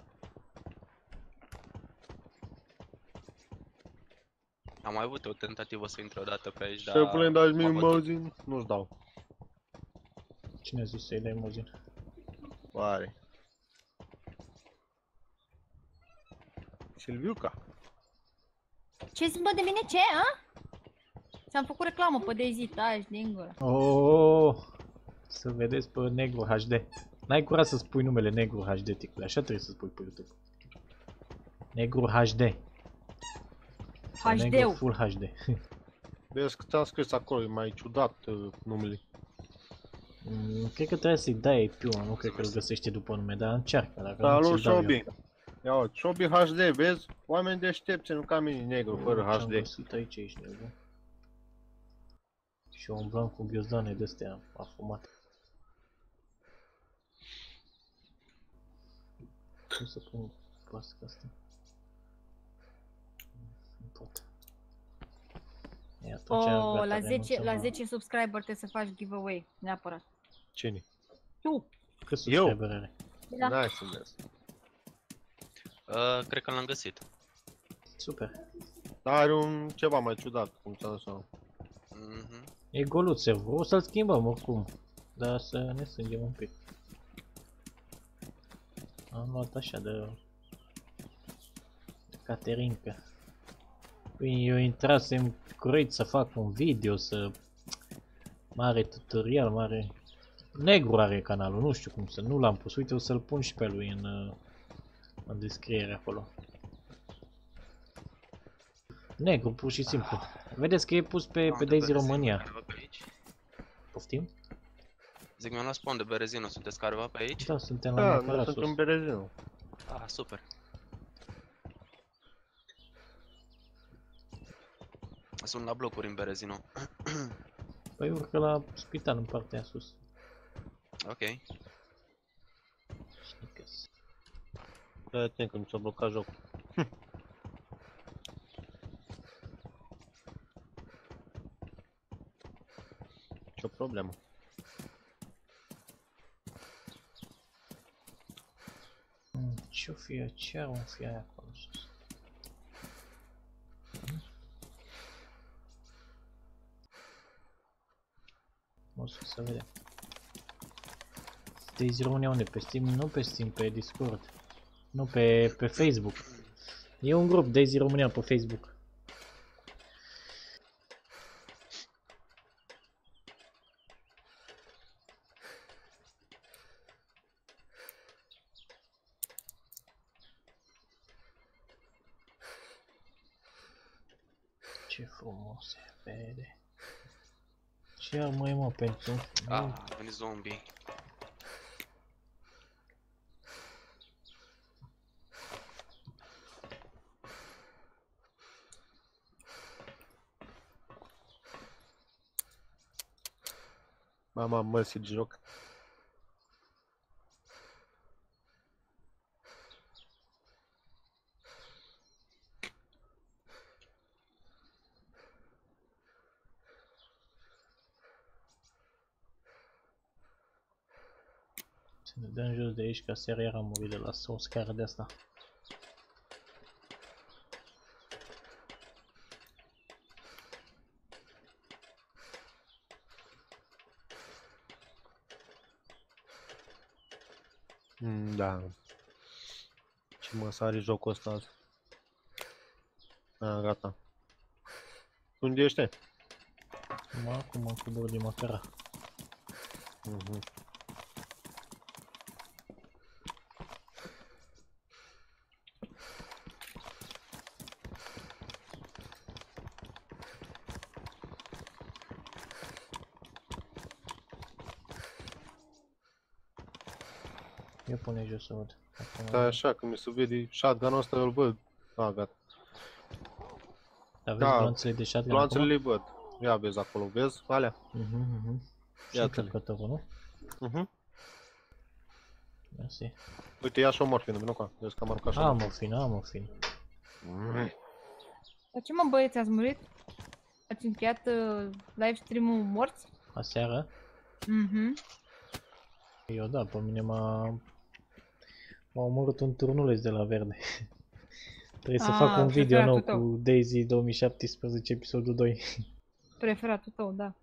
Am mai avut o tentativă să intru odată pe aici, dar... Șefule, îmi dai mie m-a bătut. măzin? Nu-ți dau. Cine a zis să-i dai mozin? Oare. Silviuca. Ce zici, bă, de mine? Ce, a? Ți-am făcut reclamă pe Daisy, taci din gură. Oh, să vedeți pe Negru HD. N-ai curaj să spui numele Negru HD, ticule, așa trebuie să spui pe YouTube. Negru HD. Sau Negru HD-ul. Full HD. Vezi că ți-am scris acolo, e mai ciudat numele. Cred că trebuie să-i dai IP-ul, nu cred că îl găsește după nume, dar încearcă, dacă nu Salut, ți-l dau eu. Shobi! Ia uite, Shobi HD, vezi? Oameni deștepți, nu ca mine negru, fără Ce-am HD. găsit aici, ești nebun. Și umblam cu ghiozdane de-astea afumate. Cum să pun pasca asta? Nu pot. E, atunci, Oh, gata, la 10, renunțăm la 10 subscriber trebuie să faci giveaway, neapărat. Cine? Tu. Cât subscriber are? Da. N-ai să vezi. Cred că l-am găsit. Super. Dar are un ceva mai ciudat, cum ți-am zis. Mhm. E goluț serverul, o să-l schimbăm oricum. Dar să ne strângem un pic. Am luat așa de Caterinca. Păi eu intrasem corect să fac un video, să... Mare tutorial, mare... Negru are canalul, nu știu cum să... Nu l-am pus, uite o să-l pun și pe lui în descriere acolo. Negru, pur și simplu. Vedeți că e pus pe Daisy România. Careva pe aici? Poftim? Zic, mi-am luat spawn de berezino, sunteți careva pe aici? Da, suntem la Da, neapărat noi suntem sus. berezinu. Ah, super. Sunt la blocuri în berezino. Păi urcă la spital în partea sus. Ok. Snickers. Stai atent că mi s-a blocat jocul. Ce-o problemă? Ce-o fi, ce o fi aia acolo sus? O să vedem. Daisy România unde? Pe Steam? Nu pe Steam, pe Discord. Nu, pe Facebook. E un grup Daisy România pe Facebook. Ce frumos se vede. Ce armă e, mă, pentru... Ah, a venit zombie. Mama, măsi de joc. Să ne dăm jos de aici, ca seara iar am murit de la o scară de asta. Da. Ce mă sare jocul ăsta azi. Ah, gata. Unde ești? Acum am cobor de macara. Eu pune jos să văd. Acum- Da, așa, că mi se vede shotgun-ul ăsta, eu îl văd. Ah, gata. Aveți da, gloanțele de shotgun Gloanțele acum? le văd. Ia vezi acolo, vezi? Alea? Și Iată-le. încărcătorul, nu? Mersi. Uite, ia și o morfină, vină cu vezi că am aruncat și o Am morfină. morfină, am morfină. Dar ce, mă, băieți, ați murit? Ați încheiat live stream-ul morți? Aseară? Mhm. Eu da, pe mine m-a omorât un turnuleț de la Verde. Trebuie să fac un video nou preferatul cu Daisy 2017 episodul 2. Preferatul tău, da.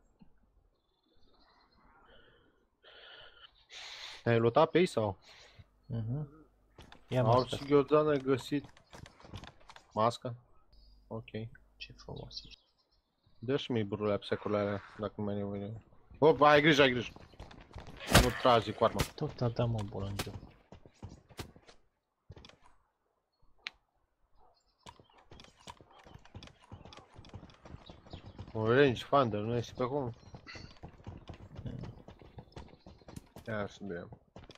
Ai luat pe ei sau? Ia Au masca. și Ghiozdan ai găsit masca? Ok. Ce frumos ești. Dă și mie brulea psecurile alea, dacă nu mai e nevoie. Hop, ai grijă, ai grijă. Nu tragi cu arma. Tot a dat mă bolangiu. Un range finder, nu este pe acolo? Ia să vedem.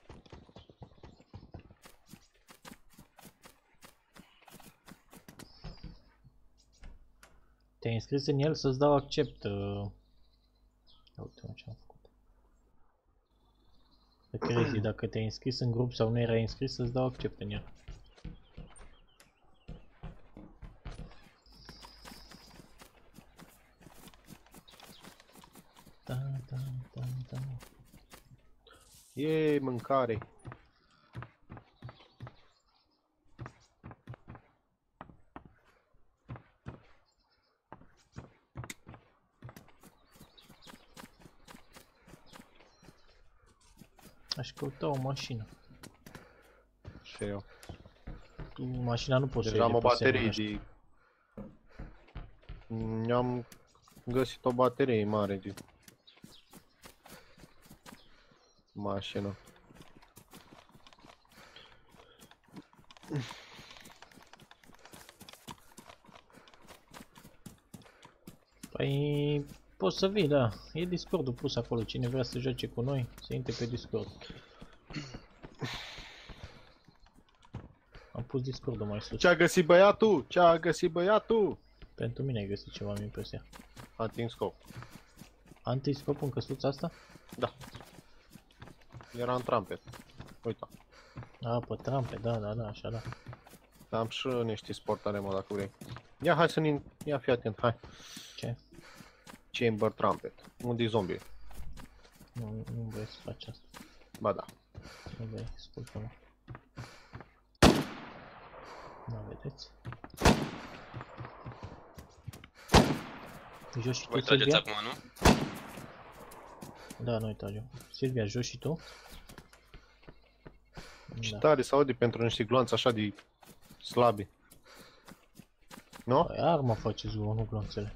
Te-ai înscris în el să-ți dau accept. Uite ce am făcut. Să crezi, dacă te-ai înscris în grup sau nu erai înscris, să-ți dau accept în el. Da, da, da, da. Ei, mâncare. Aș căuta o mașină. Și eu. Mașina nu pot să Deja iei am o de pe baterie serverul de... Mi-am găsit o baterie mare de... mașină. Păi poți să vii, da. E Discord-ul pus acolo. Cine vrea să joace cu noi, să intre pe Discord. Am pus Discord-ul mai sus. Ce-a găsit băiatul? Ce-a găsit băiatul? Pentru mine ai găsit ceva, am impresia. A atins scop. Anti-scop în căsuța asta? Da. Era în trampet. Uita. A, pe trampe, da, da, da, așa, da. Am și niște sportare, mă, dacă vrei. Ia, hai să ne... Ia, fii atent, hai. Ce? Chamber Trumpet. Unde-i zombie? Nu vrei să faci asta. Ba da. Nu vrei, ascultă-mă. Da, vedeți? Jos și tu, Voi trageți Silvia? acum, nu? Da, noi tragem. Silvia, jos și tu? Ce Da. tare se aude pentru niște gloanțe așa de slabi. Nu? Păi arma face zgomot, nu glonțele.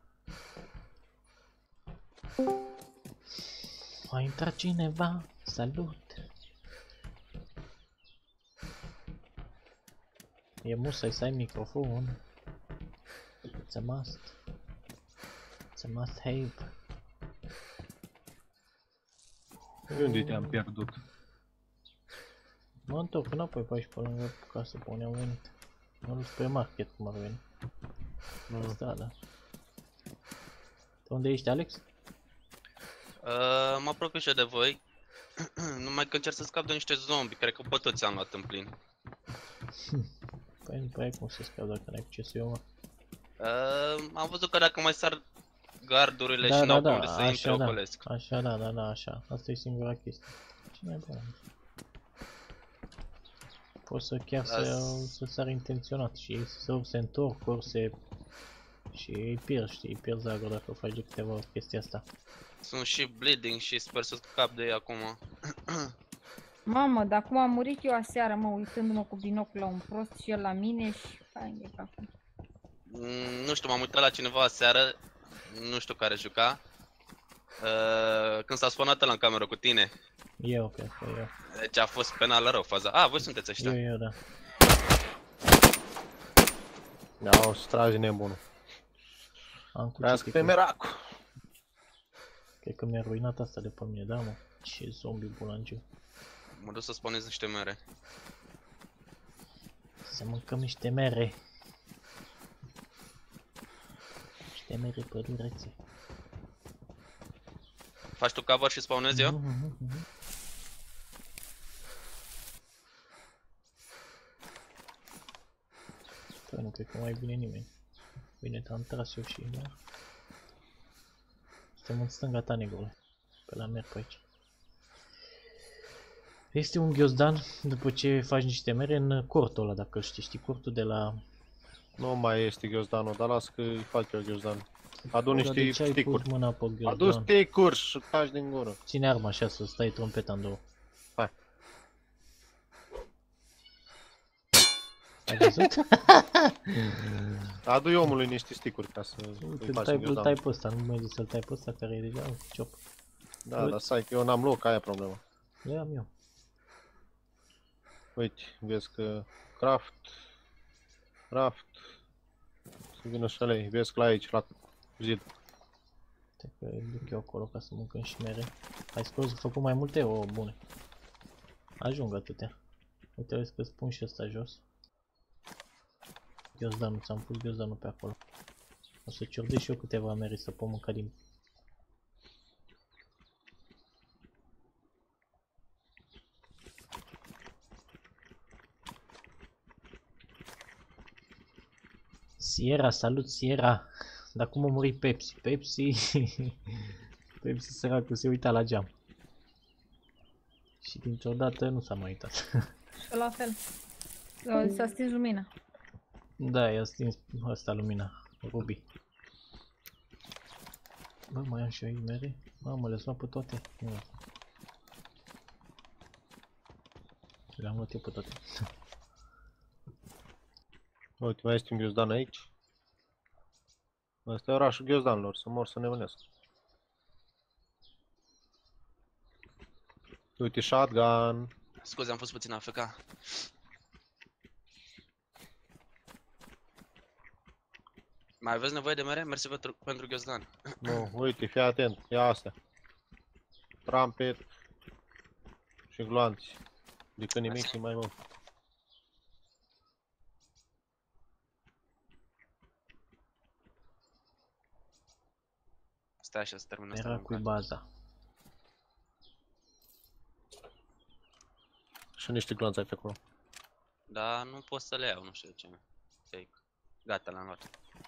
A intrat cineva, salut! E musai să ai microfon. It's a must. It's a must have. Unde te-am pierdut? Mă întorc înapoi pe aici, pe lângă casă, pe unde am venit. Mă duc spre market, cum ar veni. Pe stradă. De unde ești, Alex? Mă apropii și eu de voi. Numai că încerc să scap de niște zombi, cred că pe toți am luat în plin. Păi nu prea ai cum să scapi dacă n-ai cu ce să iau, mă. Am văzut că dacă mai sar gardurile Da, și da, n-au pe da, unde să intre, așa, da. ocolesc. Așa, da, da, da, așa. Asta e singura chestie. Cine e bun? Poți să chiar să sar intenționat și ei se întorc, ori se... Și îi pierzi, știi, îi pierzi agro dacă faci de câteva ori chestia asta. Sunt și bleeding și sper să scap de ei acum. Mamă, dar cum am murit eu aseară, mă, uitându-mă cu binocul la un prost și el la mine și... Hai de capul. Nu știu, m-am uitat la cineva aseară, nu știu care juca. Când s-a spawnat ăla în cameră cu tine. Eu, cred că eu. Deci a fost penală rău faza. A, voi sunteți ăștia. Eu, da. Da, o să tragi nebunul. Am Trească cuțit pe meracu. Cred că mi-a ruinat asta de pe mine, da, mă. Ce zombie bulangiu. Mă duc să spawnez niște mere. Să mâncăm niște mere. Niște mere pădurețe. Faci tu cover și spawnez eu? Păi nu cred că mai vine nimeni. Bine, te-am tras eu și da. Suntem în stânga ta, Negole. Pe la merg pe aici. Este un ghiozdan după ce faci niște mere în cortul ăla, dacă îl știi. Știi cortul de la... Nu mai este ghiozdanul, dar las că îi fac eu ghiozdan. Adu Dar de niște ce ai pus sticuri. mâna pe Adu ghiozdan? sticuri și taci din gură. Ține arma așa să stai trompeta în două. Ai văzut? Adu-i omului niște sticuri ca să Uite, îi facem îl tai ghiozdan. pe ăsta, nu merge să-l tai pe ăsta care e deja un ciop. Da, dar stai că eu n-am loc, aia e problema. Le am eu. Uite, vezi că craft, să vină și alei, vezi că la aici, la zid. Uite că îl duc eu acolo ca să mâncăm și mere. Ai scos, făcut mai multe? O, bune. Ajung atâtea. Uite, vezi că spun și ăsta jos. Ghiozdanul, ți-am pus ghiozdanul pe acolo. O să ciordesc și eu câteva mere să pot mânca din... Sierra, salut Sierra! Dar cum a murit Pepsi? Pepsi... Pepsi săracul se uita la geam. Și dintr-o dată nu s-a mai uitat. Și la fel. S-a stins lumina. Da, i-a stins asta lumina. Ruby. Bă, mai am și eu aici mere? Mamă, le-ați luat pe toate? Nu. Le-am luat eu pe toate. Uite, mai este un ghiozdan aici. Asta e orașul ghiozdanilor, să mor să nebunesc. Uite, shotgun. Scuze, am fost puțin AFK. Mai aveți nevoie de mere? Mersi pentru ghiozdan. Nu, uite, fii atent, ia astea. Trumpet și gloanți. Adică nimic să mai mă. Stai așa să termină asta. Era cu baza. Și niște gloanți ai pe acolo. Dar nu pot să le iau, nu știu de ce. Fake. Gata, le-am luat.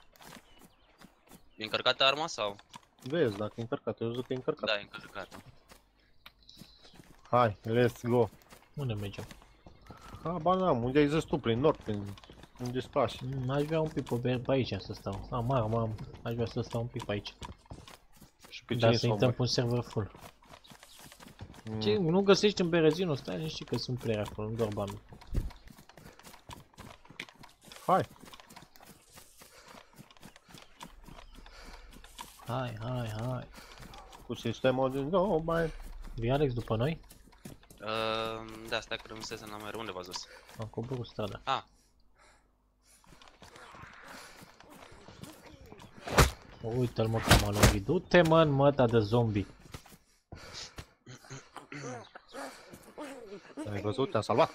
E încărcată arma sau? Vezi dacă e încărcat, eu zic că e încărcat. Da, e încărcată. Hai, let's go. Unde mergem? Ba n-am, unde ai zis tu, prin nord, unde îți place. Aș vrea un pic pe aici să stau. Aș vrea să stau un pic pe aici. Și pe Dar cine să să intrăm pe un server full. Ce, nu găsești în berezinul? Stai niște că sunt player acolo, nu doar bani. Hai. Hai. Cu sistemul de... No, mai... Vii Alex după noi? Da, stai că remisez în amer. Unde v-ați dus? Am coborât strada. Ah, Uite-l mă cum a lovit. Du-te mă în măta de zombie. Ai văzut? Te-am salvat.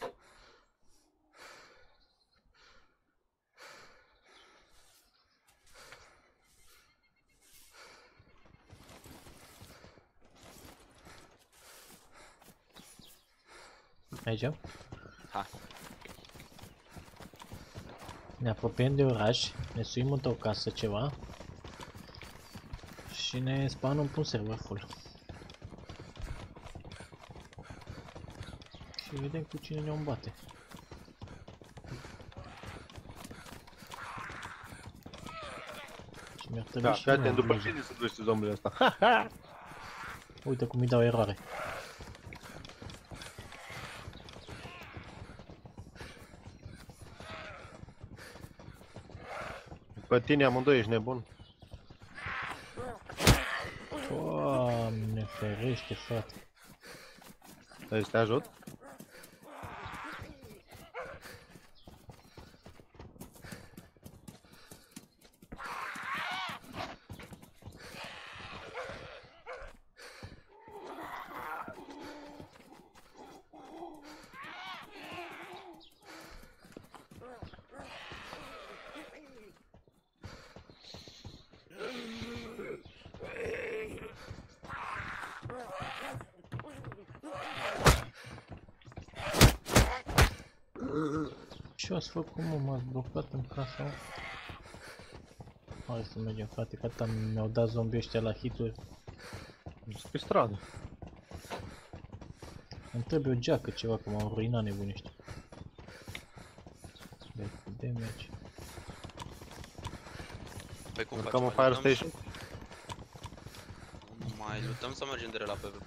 Aici? ha. Ne apropiem de oraș, ne suim într-o casă ceva și ne spanăm pe un server full. Și vedem cu cine ne-o bate. Și mi-ar trebui Da, și fii mie atent, o după bluză. cine se duce zombiul ăsta. Uite cum îi dau eroare. Pe tine amândoi ești nebun. Doamne ferește, frate. Vrei să te ajut? Ce ați făcut, mă? M-ați blocat în casa mea? Hai să mergem, frate, că atâta mi-au dat zombii ăștia la hituri. Pe stradă. Îmi trebuie o geacă, ceva, că m-au ruinat nebunii ăștia. De damage. Păi cum Urcăm facem? în fire Lutăm station. Mai lutăm sau mergem direct la PvP?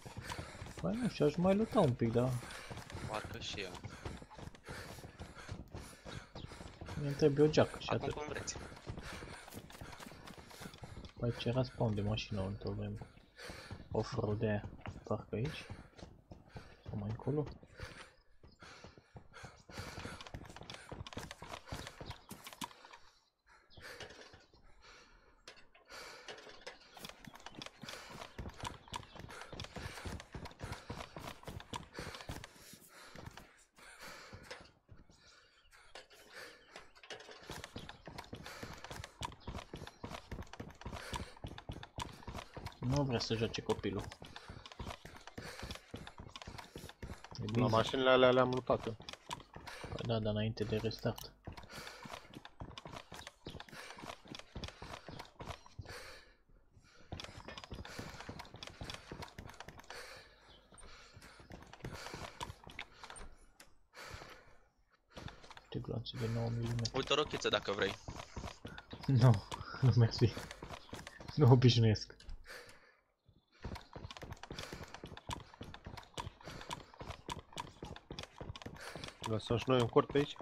Păi nu știu, aș mai luta un pic, dar... Parcă și eu. Mi trebuie o geacă și Acum atât. cum vreți. Păi ce era spawn de mașină într-o vreme. Off-road de aia. Parcă aici. Sau mai încolo. Nu vrea să joace copilul. E La bine. mașinile alea le-am luat eu. Păi da, dar înainte de restart. Uite gloanțe de 9 mm. Uite o rochiță dacă vrei. Nu, nu mersi. Nu obișnuiesc. Lăsăm și noi un cort pe aici.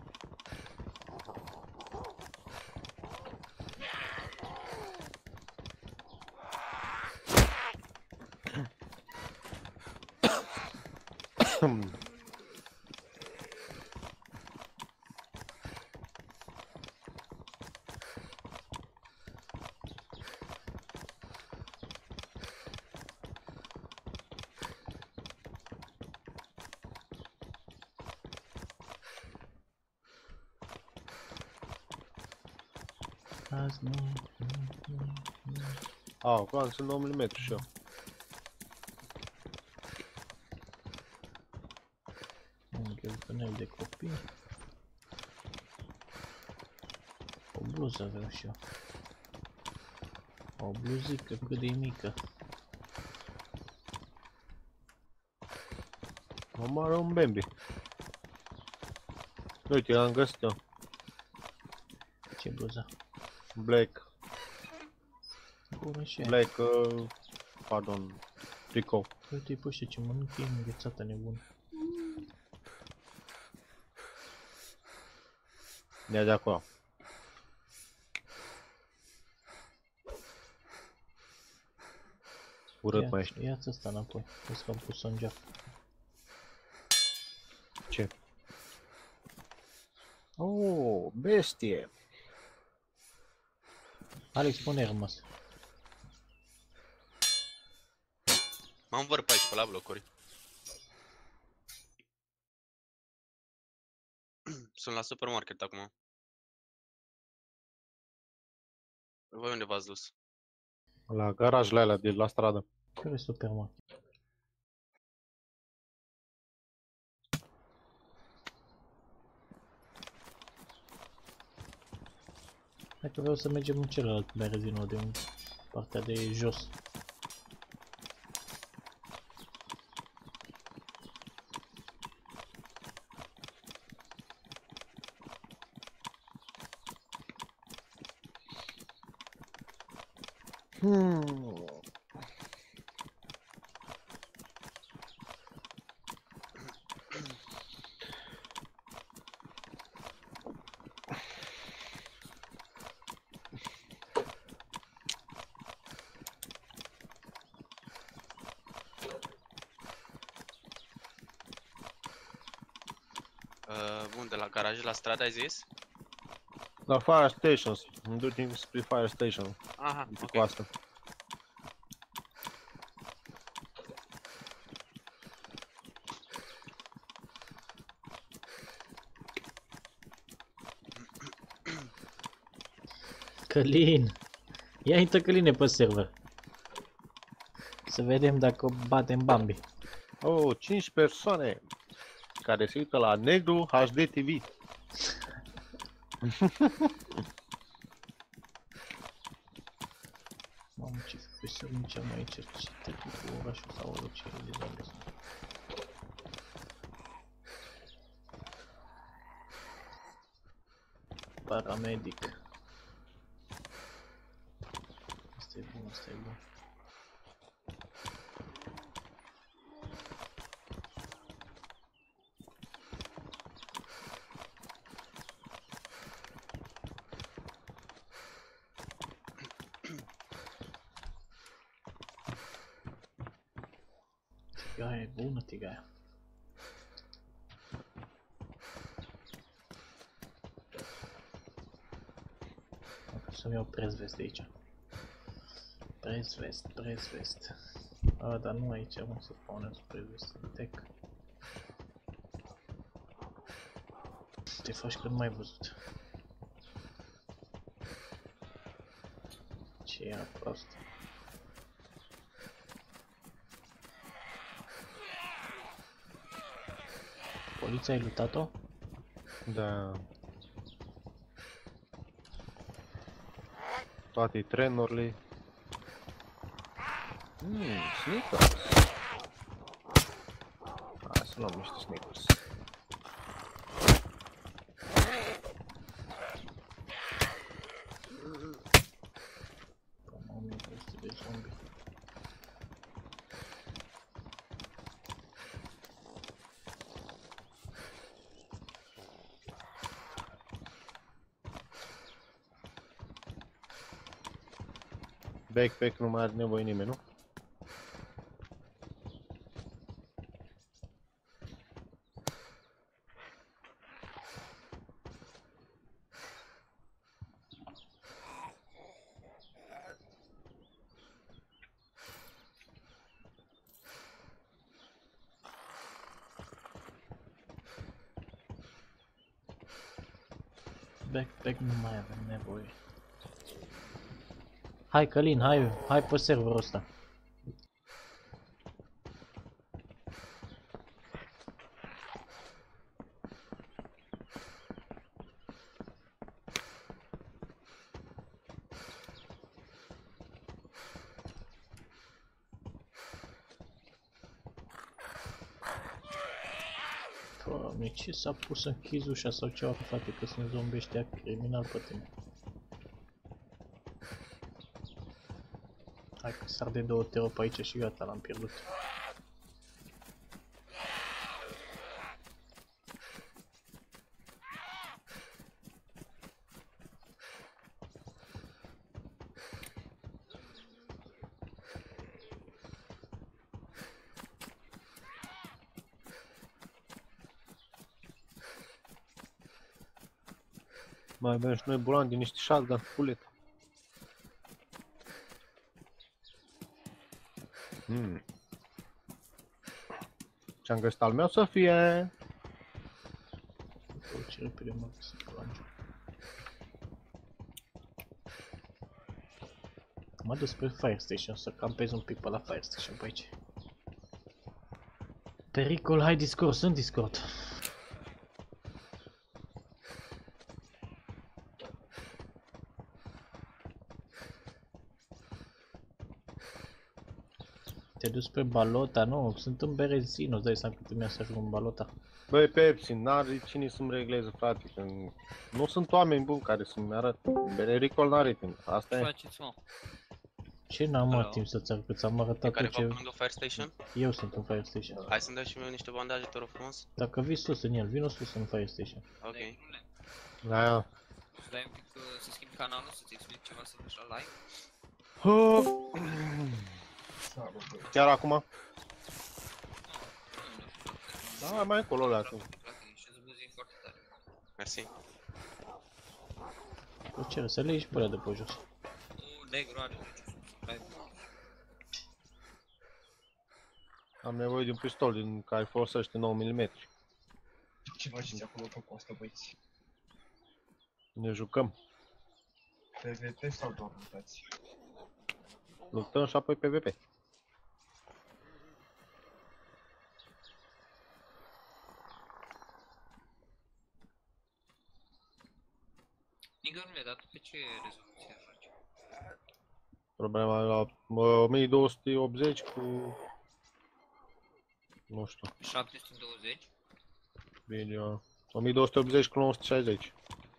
Azi nu. Au, plan sunt 9 mm și eu. Un ghelpenel de copii. O bluză vreau și eu. O bluzică cât de mică. Omoară un Bambi. Uite, l-am găsit eu. Ce bluză? Black, Bună și aia. black, pardon, tricou. Uite-i pe ăștia ce mănâncă, e înghețată nebun. Ia de acolo. Urât mai ești. Ia-ți ăsta înapoi, vezi că am pus-o în geac. Ce? Oh, bestie! Alex, pune rămas. M-am văr pe aici, pe la blocuri. Sunt la supermarket acum. Voi unde v-ați dus? La garajele alea de la stradă. Care supermarket? Hai că vreau să mergem în celălalt magazinul de în partea de jos. Unde? La garaj, la stradă ai zis? La fire stations. Îmi duc spre fire station. Aha, Cu ok. asta. Călin! Ia intră Căline pe server. Să vedem dacă batem Bambi. Oh, 5 persoane care se uită la Negru HD TV. Mamă, ce făsărnici am aici, ce trecut cu orașul sau orice de zonă asta. Paramedic. Asta e bun, asta e bun. Tigaie, bună tigaia. Să-mi iau prezvest de aici. Prezvest. A, dar nu aici, mă, să punem prezvest în tech. Te faci că nu mai văzut. Ce era prost. Poliția ai lutat-o? Da. Toate trenurile. Sneakers. Hai să luăm niște sneakers. Cam 1200 de zombie. Backpack nu mai are nevoie nimeni, nu? Backpack nu mai avem nevoie. Hai Călin, hai pe serverul ăsta. Doamne, ce s-a pus închis ușa sau ceva, frate, că sunt zombi ăștia criminal pe tine. Hai că sar de 2 teo pe aici și gata, l-am pierdut. Mai avem și noi bulan din niște shotgun, bullet. Ce-am găsit al meu să fie. Ce repede mă să plânge. Mă duc spre Fire Station să campez un pic pe la Fire Station pe aici. Pericol, hai Discord, sunt Discord. Te duci spre Balota? Nu, sunt în Berezin, nu-ți dai seama cât mi-a să ajung în Balota. Băi, Pepsi, n-are cine să-mi regleze, frate, că nu sunt oameni buni care să-mi arăt. Recall n-are timp, asta e. Faceți, mă. Ce n-am mă Hello. timp să-ți arăt, că ți-am E arătat tot careva ce... pe lângă Fire Station? Eu sunt în Fire Station. Hai să-mi dai și mie niște bandaje, te rog frumos. Dacă vii sus în el, vino sus în Fire Station. Ok. Da, Să dai un pic, să schimbi canalul, să-ți explic ceva să faci la live. chiar acum? Nu știu, Da, mai încolo la acum. și îți buzi foarte tare. Mersi. O cer să le ieși pe alea de pe jos. Negru are 10 live. Am nevoie de un pistol din care folosește 9 mm. Ce faceți acolo pe coastă, băieți? Ne jucăm. PvP sau doar luptați? Luptăm și apoi PvP. Igorule, dar tu pe ce rezoluție faci? Problema la 1280 cu... Nu știu, 720? video. 1280 cu 960.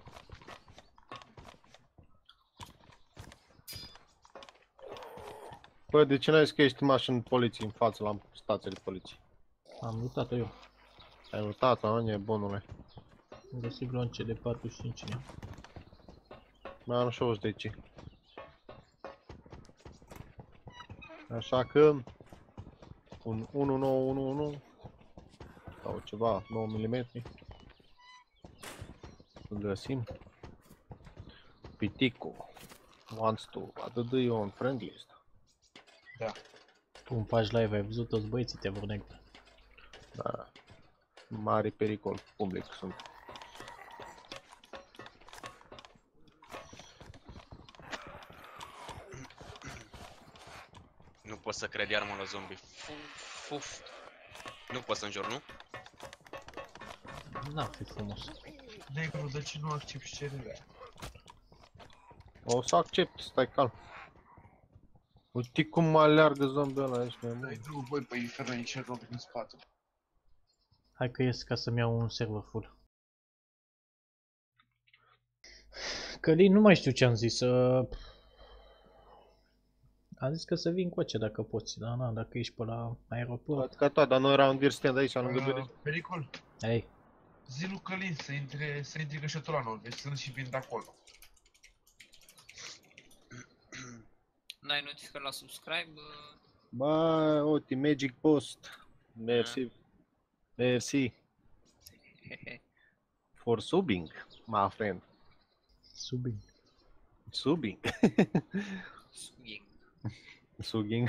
Bă, de ce n-ai zis că ești mașină de poliție în față la stația de poliție? Am luptat-o eu. Ai mutat, a, nebunule. Am găsit glonce de 45 în ea. Mai am și 110. Așa că... Un 1911 sau ceva, 9 mm. Îl găsim. Pitico wants to add you on friend list. Da. Cum faci live, ai văzut toți băieții te vor negru. Da. Mare pericol public sunt. Nu pot să cred iar mă la zombie. Fuf. Nu pot să înjur, nu? N-ar fi frumos. Negru, de ce nu accepti cererea? O să accept, stai calm. Uite cum mă aleargă zombiul ăla aici, mai Dai mult. drum, băi, pe infernă, nici el din spate. Hai că ies ca să-mi iau un server full. Călin, nu mai știu ce am zis. Am zis că să vin cu acea dacă poți, dar na, dacă ești pe la aeroport. Ca tot, dar noi eram în gear stand aici, lângă bere. Pericol, Ei, zi lui Călin să intre gășătul la noi, deci sunt și vin de acolo. N-ai notificat la subscribe? Bă, uite, Magic Post. Merci. Merci for subbing, my friend. subic. Subbing. Sugging. Sugging.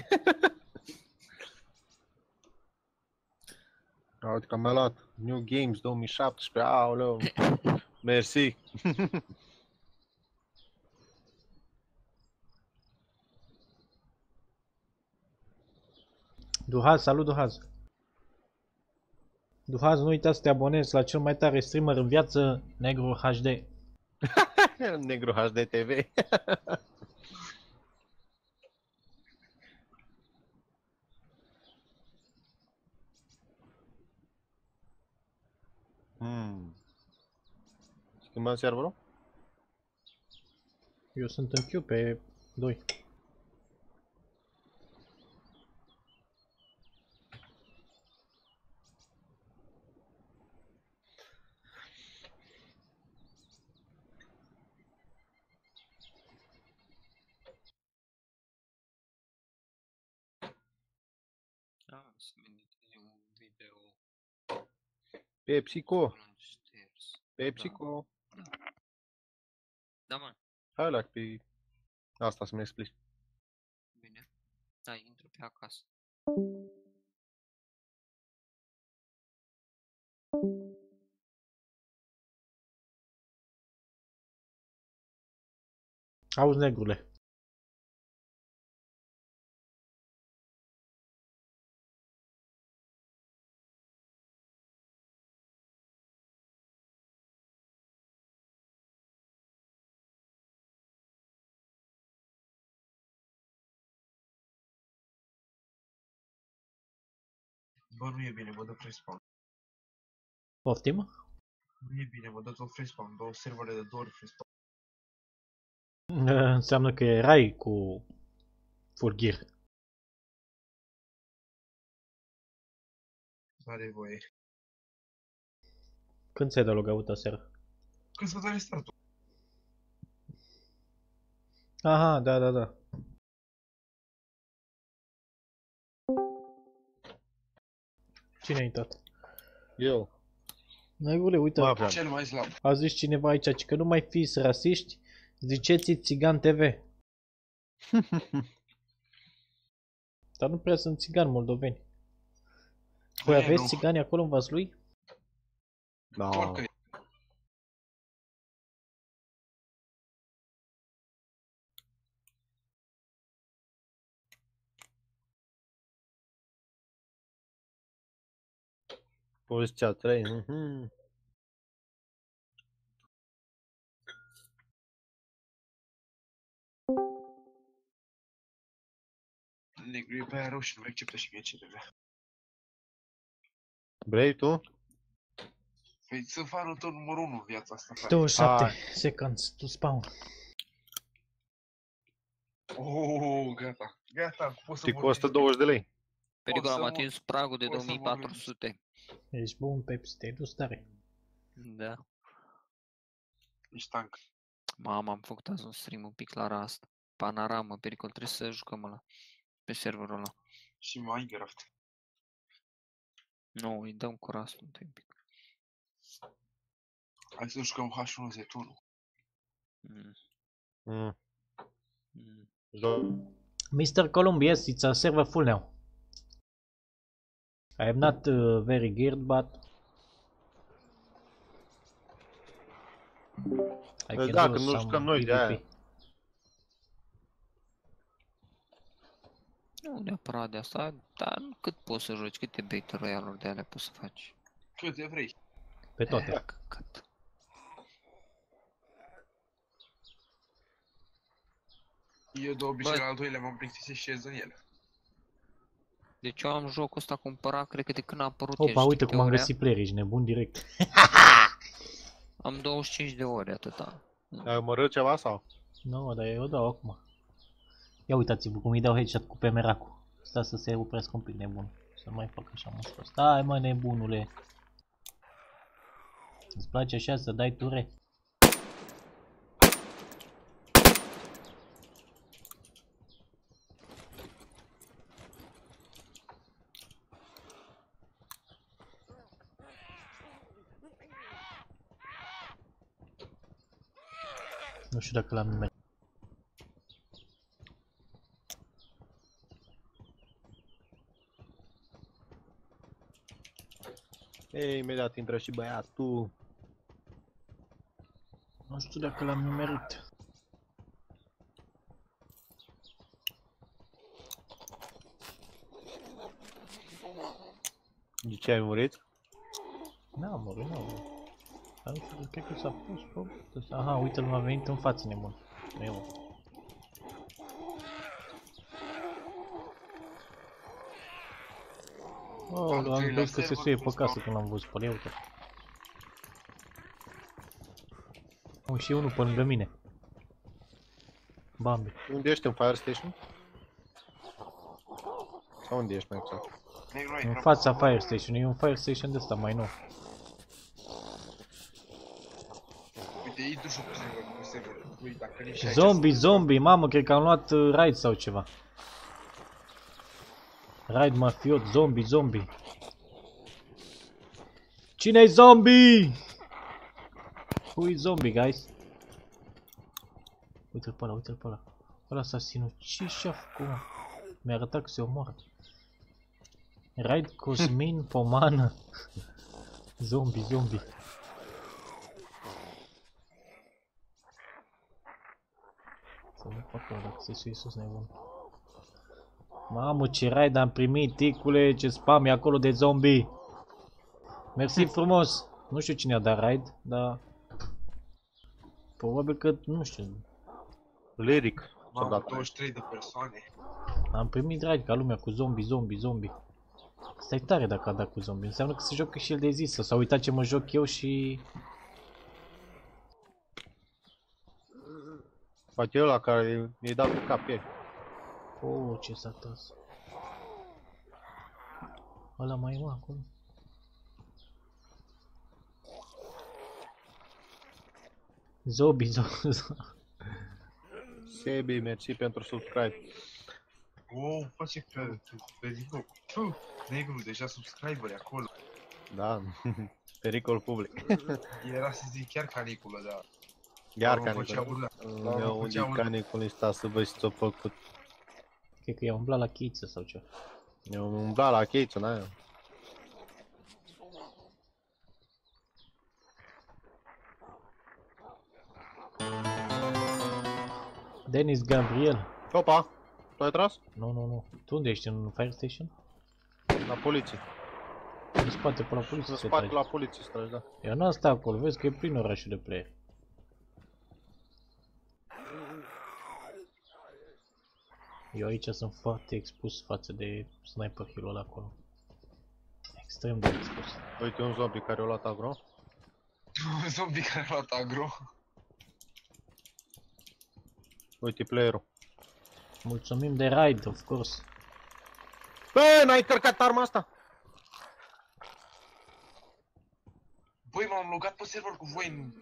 Uite că mi-a luat New Games 2017, aoleu. Merci. Duhaz, salut Duhaz. Duhaz, nu uita să te abonezi la cel mai tare streamer în viață, Negru HD. Negru HD TV. Schimbăm serverul? Eu sunt în queue pe 2. Ah, să vedem un video PepsiCo. on stairs. PepsiCo. Da, mă, Hai la pe asta să-mi explici. bine. Da, intru pe acasă. Auzi, Negrule. Bă, nu e bine, mă dă free spawn. Poftim? Nu e bine, mă dă tot free spawn, două servere de 2 ori free spawn. Înseamnă că erai cu full gear. N-are voie. Când ți-ai dat logout aseară? Când să dă restartul? Aha, da, da, da. Cine a intrat? Eu. Negrule, uite, Mă aflam. Cel mai slab. a zis cineva aici că nu mai fiți rasiști, ziceți Țigan TV. Dar nu prea sunt țigani moldoveni. Voi Bine, aveți nu. țigani acolo în Vaslui? Da. Porcă. Poziția 3. Negru e pe aia rău și nu acceptă și mie cererea. Vrei tu? Păi sunt fanul tău numărul 1 în viața asta, frate. 27 Hai. seconds to spawn. Oh, gata. Gata, poți să Te vorbești. costă 20 de lei. Pericol, să am mă- atins pragul de o să 2400. Ești bun, Pepsi, te-ai dus tare. Da. Ești tank. Mamă, am făcut azi un stream un pic la Rust. Panoramă, Pericol, trebuie să jucăm ăla. Pe serverul ăla. Și Minecraft. Nu, îi dăm cu rasul un pic. Hai să jucăm H1Z1. Mm. Mm. Mm. Mr. Columb, yes, it's a server full now. I am not very geared, but I can Da, do când nu some jucăm noi de PvP. aia. Nu neapărat de asta, dar cât poți să joci, câte Battle Royale-uri de alea poți să faci? Câte vrei. Pe toate. Cât? Eu de obicei la al doilea mă plictisesc și ies în ele. Deci eu am jocul ăsta cumpărat, cred că de când a apărut Opa, el, știi uite câte cum am ore? găsit player, ești nebun direct. Am 25 de ore, atâta. Ai omorât ceva sau? Nu, dar eu dau acum. Ia uitați-vă cum îi dau headshot cu PMR-ul. Stai să se ruprească un pic nebun. Să nu mai fac așa mușcă. Stai mă nebunule. Îți place așa să dai ture? Nu știu dacă l-am nimerit. Ei, imediat intră și băiatul. Nu știu dacă l-am nimerit. De ce ai murit? N-am murit, n-am murit. Dar nu știu, cred că s-a pus pe... Aha, uite-l, m-a venit în față nebun. Nu e mă. Oh, am văzut că se suie pe casă când l-am văzut pe el, uite. Am și unul pe lângă mine. Bambi. Unde ești, în Fire Station? Sau unde ești mai exact? Negru, În fața Fire Station, e un Fire Station de ăsta mai nou. Uite, intru și pe server. Uite, dacă nici aici... Zombie, mamă, cred că am luat raid sau ceva. Raid mafiot, zombie. Cine-i zombie? Who is zombie, guys? Uite-l pe ăla, uite-l pe ăla. Ăla asasinul, ce și-a făcut, mă? Mi-a arătat că se omoară. Raid Cosmin Pomană. Zombie. Să nu fac ăla dacă se suie sus nebun. Mamă, ce raid am primit, ticule, ce spam e acolo de zombie. Mersi frumos. Nu știu cine a dat raid, dar... Probabil că, nu știu. Lyric. S-a Mamă, dat. 23 de persoane. Am primit raid ca lumea cu zombie. Asta e tare dacă a dat cu zombie. Înseamnă că se joacă și el de zi. S-a uitat ce mă joc eu și... Poate ăla care i-ai dat cu cap ieri. Oh, ce s-a tras. Ăla mai e acolo. Zombie. Sebi, mersi pentru subscribe. Oh, face pe Nico. Negru, deja subscriberi acolo. Da, pericol public. Era să zic chiar caniculă, dar... Iar mă făcea canicul. urla. Unde caniculista să vezi ce-a făcut. Cred că i-a umblat la cheiță sau ce. Eu umbla la cheiță, n-aia. Denis Gabriel. Opa! Tu ai tras? Nu. Tu unde ești? În Fire Station? La poliție. În spate pe la poliție În se spate trage. la poliție stragi, da. Eu n-am stat acolo, vezi că e plin orașul de player. Eu aici sunt foarte expus față de sniper hero ăla acolo. Extrem de expus. Uite un zombie care a luat agro. Zombie care a luat agro. Uite playerul. Mulțumim de raid, of course. Bă, n-ai cărcat arma asta? Băi, m-am logat pe server cu voi în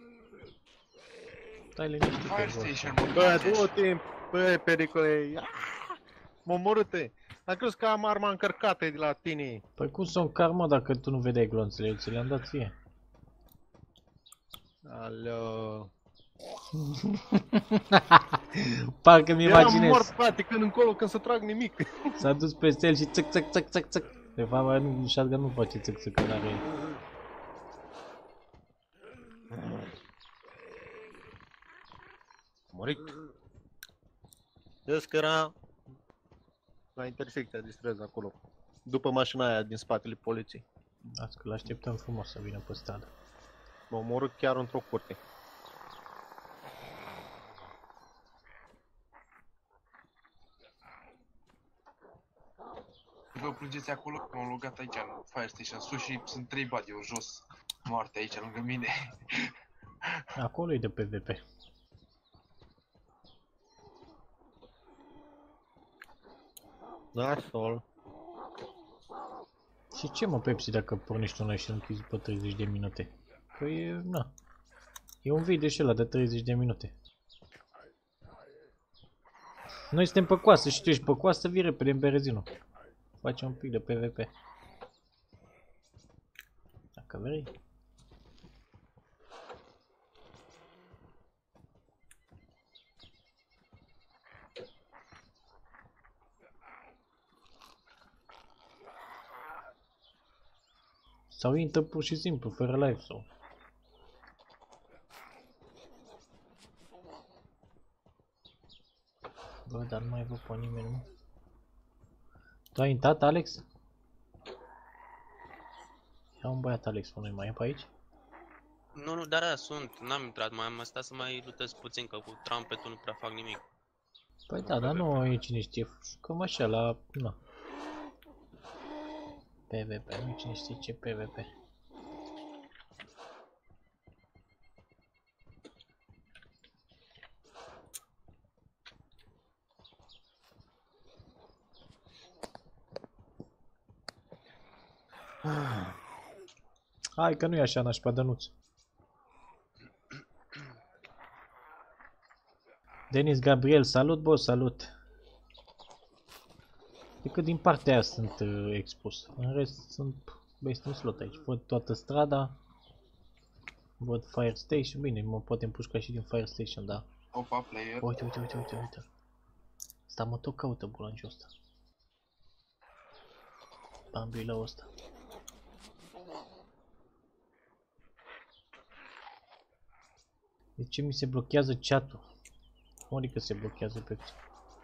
Stai liniștit. Fire că Station, vor. mă. Bă, du timp. Bă, pericole. mă omorâte. Am crezut că am arma încărcată de la tine. Păi cum să karma dacă tu nu vedeai glonțele? Eu ți le-am dat ție. Alo. Parcă mi Eram imaginez. mort, frate, când încolo, când să trag nimic. S-a dus peste el și țăc, țăc, țăc, țăc, țăc. De fapt, shotgun nu face țăc, țăc, că n-are... Murit. Vezi că era la intersecția de străzi acolo. După mașina aia din spatele poliției. Azi că l-așteptăm frumos să vină pe stradă. M-a omorât chiar într-o curte. Vă plângeți acolo că m-am logat aici în fire station sus și sunt 3 body-uri jos, moarte aici lângă mine. Acolo e de PvP. Da, sol. Și ce mă Pepsi dacă pornești una și îl închizi după 30 de minute? Că e, na. E un video și ăla de 30 de minute. Noi suntem pe coastă și tu ești pe coastă, vii repede în Berezinul. Facem un pic de PvP. Dacă vrei. Sau intră pur și simplu, fără live sau. Bă, dar nu mai văd pe nimeni, nu? Tu ai intrat, Alex? Ia un băiat, Alex, nu mai e pe aici? Nu, dar da, sunt, n-am intrat, mai am stat să mai lutez puțin, că cu trampetul nu prea fac nimic. Păi da, dar nu e cine știe, cam așa la, na. PvP, nu e cine știe ce PvP. Hai că nu e așa nașpa, Dănuț. Denis Gabriel, salut, boss, salut. Decât din partea aia sunt expus. În rest sunt best în slot aici. Văd toată strada. Văd Fire Station. Bine, mă pot împușca și din Fire Station, da. Opa, player. Uite, uite, uite, uite, uite. Asta mă tot caută bulanjul ăsta. Bambilă ăsta. De ce mi se blochează chat-ul? Cum adică se blochează pe ce?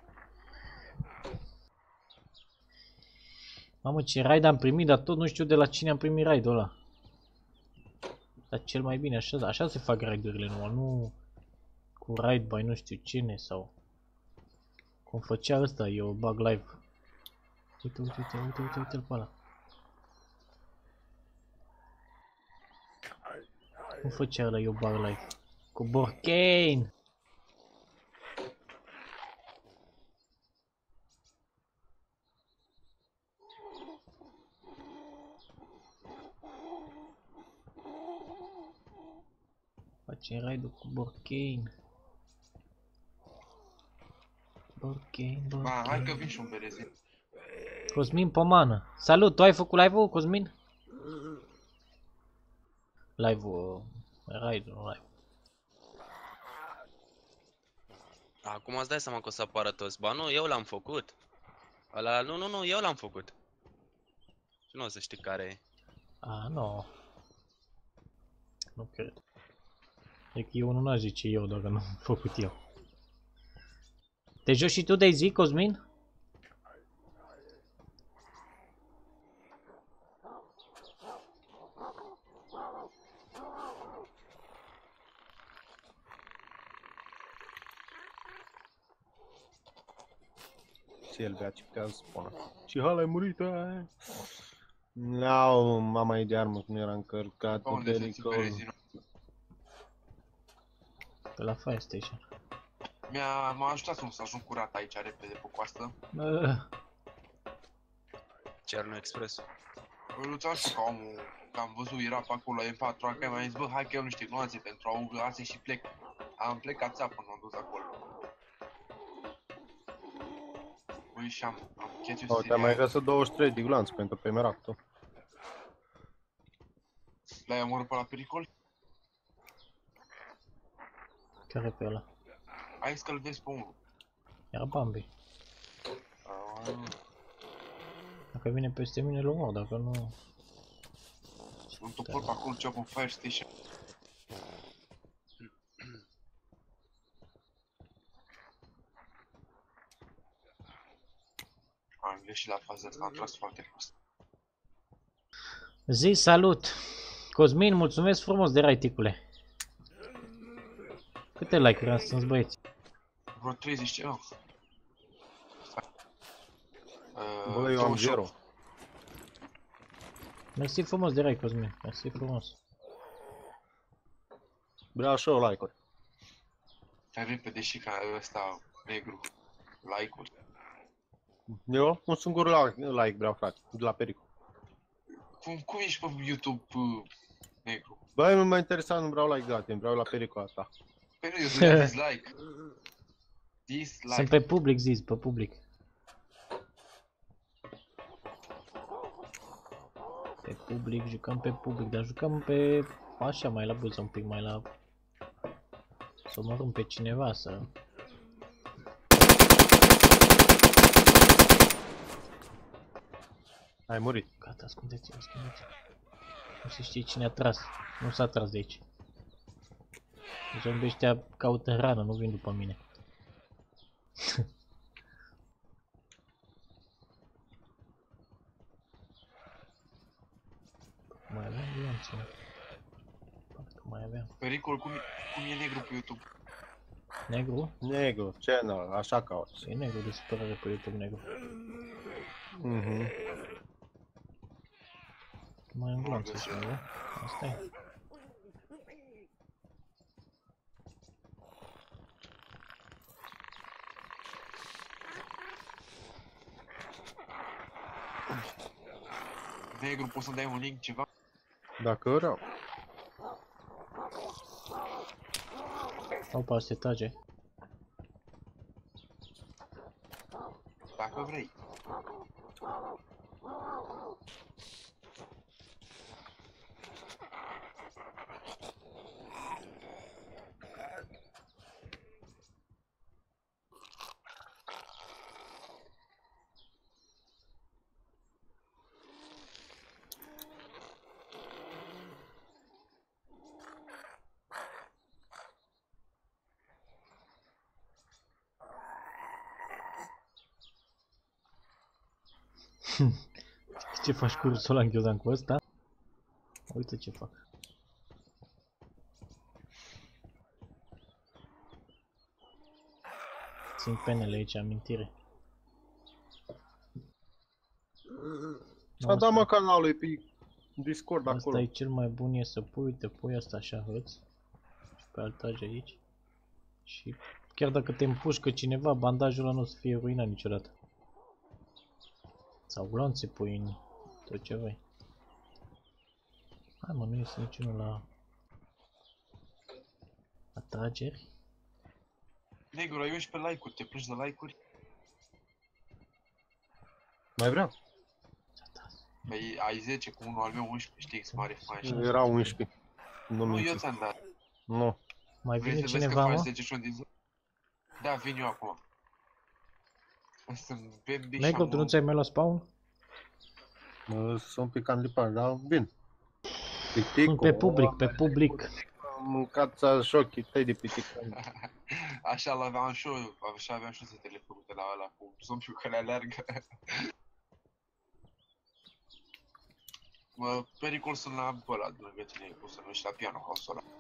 Mamă, ce raid am primit, dar tot nu știu de la cine am primit raidul ăla. Dar cel mai bine, așa se fac raidurile, nu cu raid by nu știu cine sau cum făcea ăsta, eu bag live. Uite, uite, uite, uite, uite, uite-l pe ăla. Cum făcea ăla, eu bag live? Cu Borcane! Facem raid-ul cu Borcane. Borcane, Ba, hai că Borcane. vin și un berezin. Cosmin Pomană. Salut, tu ai făcut live-ul, Cosmin? Live-ul, raid-ul, live. Acum îți dai seama că o să apară toți. Ba nu, eu l-am făcut. Ăla, nu, eu l-am făcut. Și nu o să știi care e. A, nu. Nu cred. E că eu nu aș zice eu dacă nu am făcut eu. Te joci și tu de zi, Cosmin? Și el bea ce spune. Și hala ai murit, aia. N-au mama ei de armă, că nu era încărcat. Pe unde se ții berezinul? Pe la Fire Station. M-a ajutat să ajung curat aici repede pe coastă. Cernu Express. Eu ți-am spus că omul, că am văzut, era pe acolo M4, că mi-a zis, bă, hai că eu niște nuanțe pentru augațe și plec. Am plecat țeapă, nu am dus acolo. Păi și am catch-ul Oh, te-am mai serial. găsit 23 de glanți pentru Pemerak, tu. L-ai omorât pe la pericol? Care pe ăla? Hai să-l vezi pe unul. Era Bambi. Ah, Dacă vine peste mine, îl omor, dacă nu... un topor pe acolo, ceva pe Fire Station. Am greșit la faza asta, am tras foarte prost. Zi, salut! Cosmin, mulțumesc frumos de rai, ticule. Câte like-uri am strâns, băieți? Vreo 30 ceva. Bă, eu am 0. Mersi frumos de rai, Cosmin. Mersi frumos. Vreau și eu like-uri. Mai repede și ca ăsta negru. Like-uri. Eu un singur like vreau, frate, de la pericol. Cum ești pe YouTube negru? Băi, nu mă interesa, nu vreau like de la tine, vreau la pericol asta. Păi nu, eu sunt la dislike. Dislike. Sunt pe public, zis, pe public. Pe public, jucăm pe public, dar jucăm pe... așa, mai la buză, un pic mai la... Să omorâm pe cineva, să... Ai murit. Gata, ascundeți-vă, ascundeți-vă. Nu se știe cine a tras. Nu s-a tras de aici. Zombii ăștia caută hrană, nu vin după mine. Mai aveam glanțe, mă. Parcă mai aveam. Pericol, cum e negru pe YouTube? Negru? Negru, channel, așa caut. E negru de supărare pe YouTube, negru. Mhm. Mai am glanțe și nu? Asta e. Negru, poți să-mi dai un link, ceva? Dacă vreau. Opa, se trage. Dacă vrei. Ce faci cu ursul ăla închiozan cu ăsta? Uite ce fac. Țin penele aici, amintire. S-a dat mă canalul, e pe Discord Asta acolo. e cel mai bun, e să pui, uite, pui asta așa hăț. Și pe altaj aici. Și chiar dacă te împușcă cineva, bandajul ăla nu o să fie ruinat niciodată. Sau glanțe pui în tot ce vrei. Hai mă, nu este niciunul la atrageri. Negru, ai 11 like-uri, te plângi de like-uri? Mai vreau? Păi ai 10 cu unul al meu 11, știi, sunt mare fan și... Era 11. Nu Nu, eu minți. ți-am dat. Nu. Mai Vrei vine să vezi că cineva, faci mă? 10 și un din zi? Da, vin eu acum. Sunt Bambi și Negru, tu nu ți-ai mai luat spawn? Sunt un pic candipat, dar vin. Sunt pe public, pe public. Mâncați șochii tăi de pitic. Așa l-aveam și eu, așa aveam și eu setele făcute la ăla cu zombiul care aleargă. Mă, pericol sunt la ăla, lângă tine, cum să numești, la piano house ăla.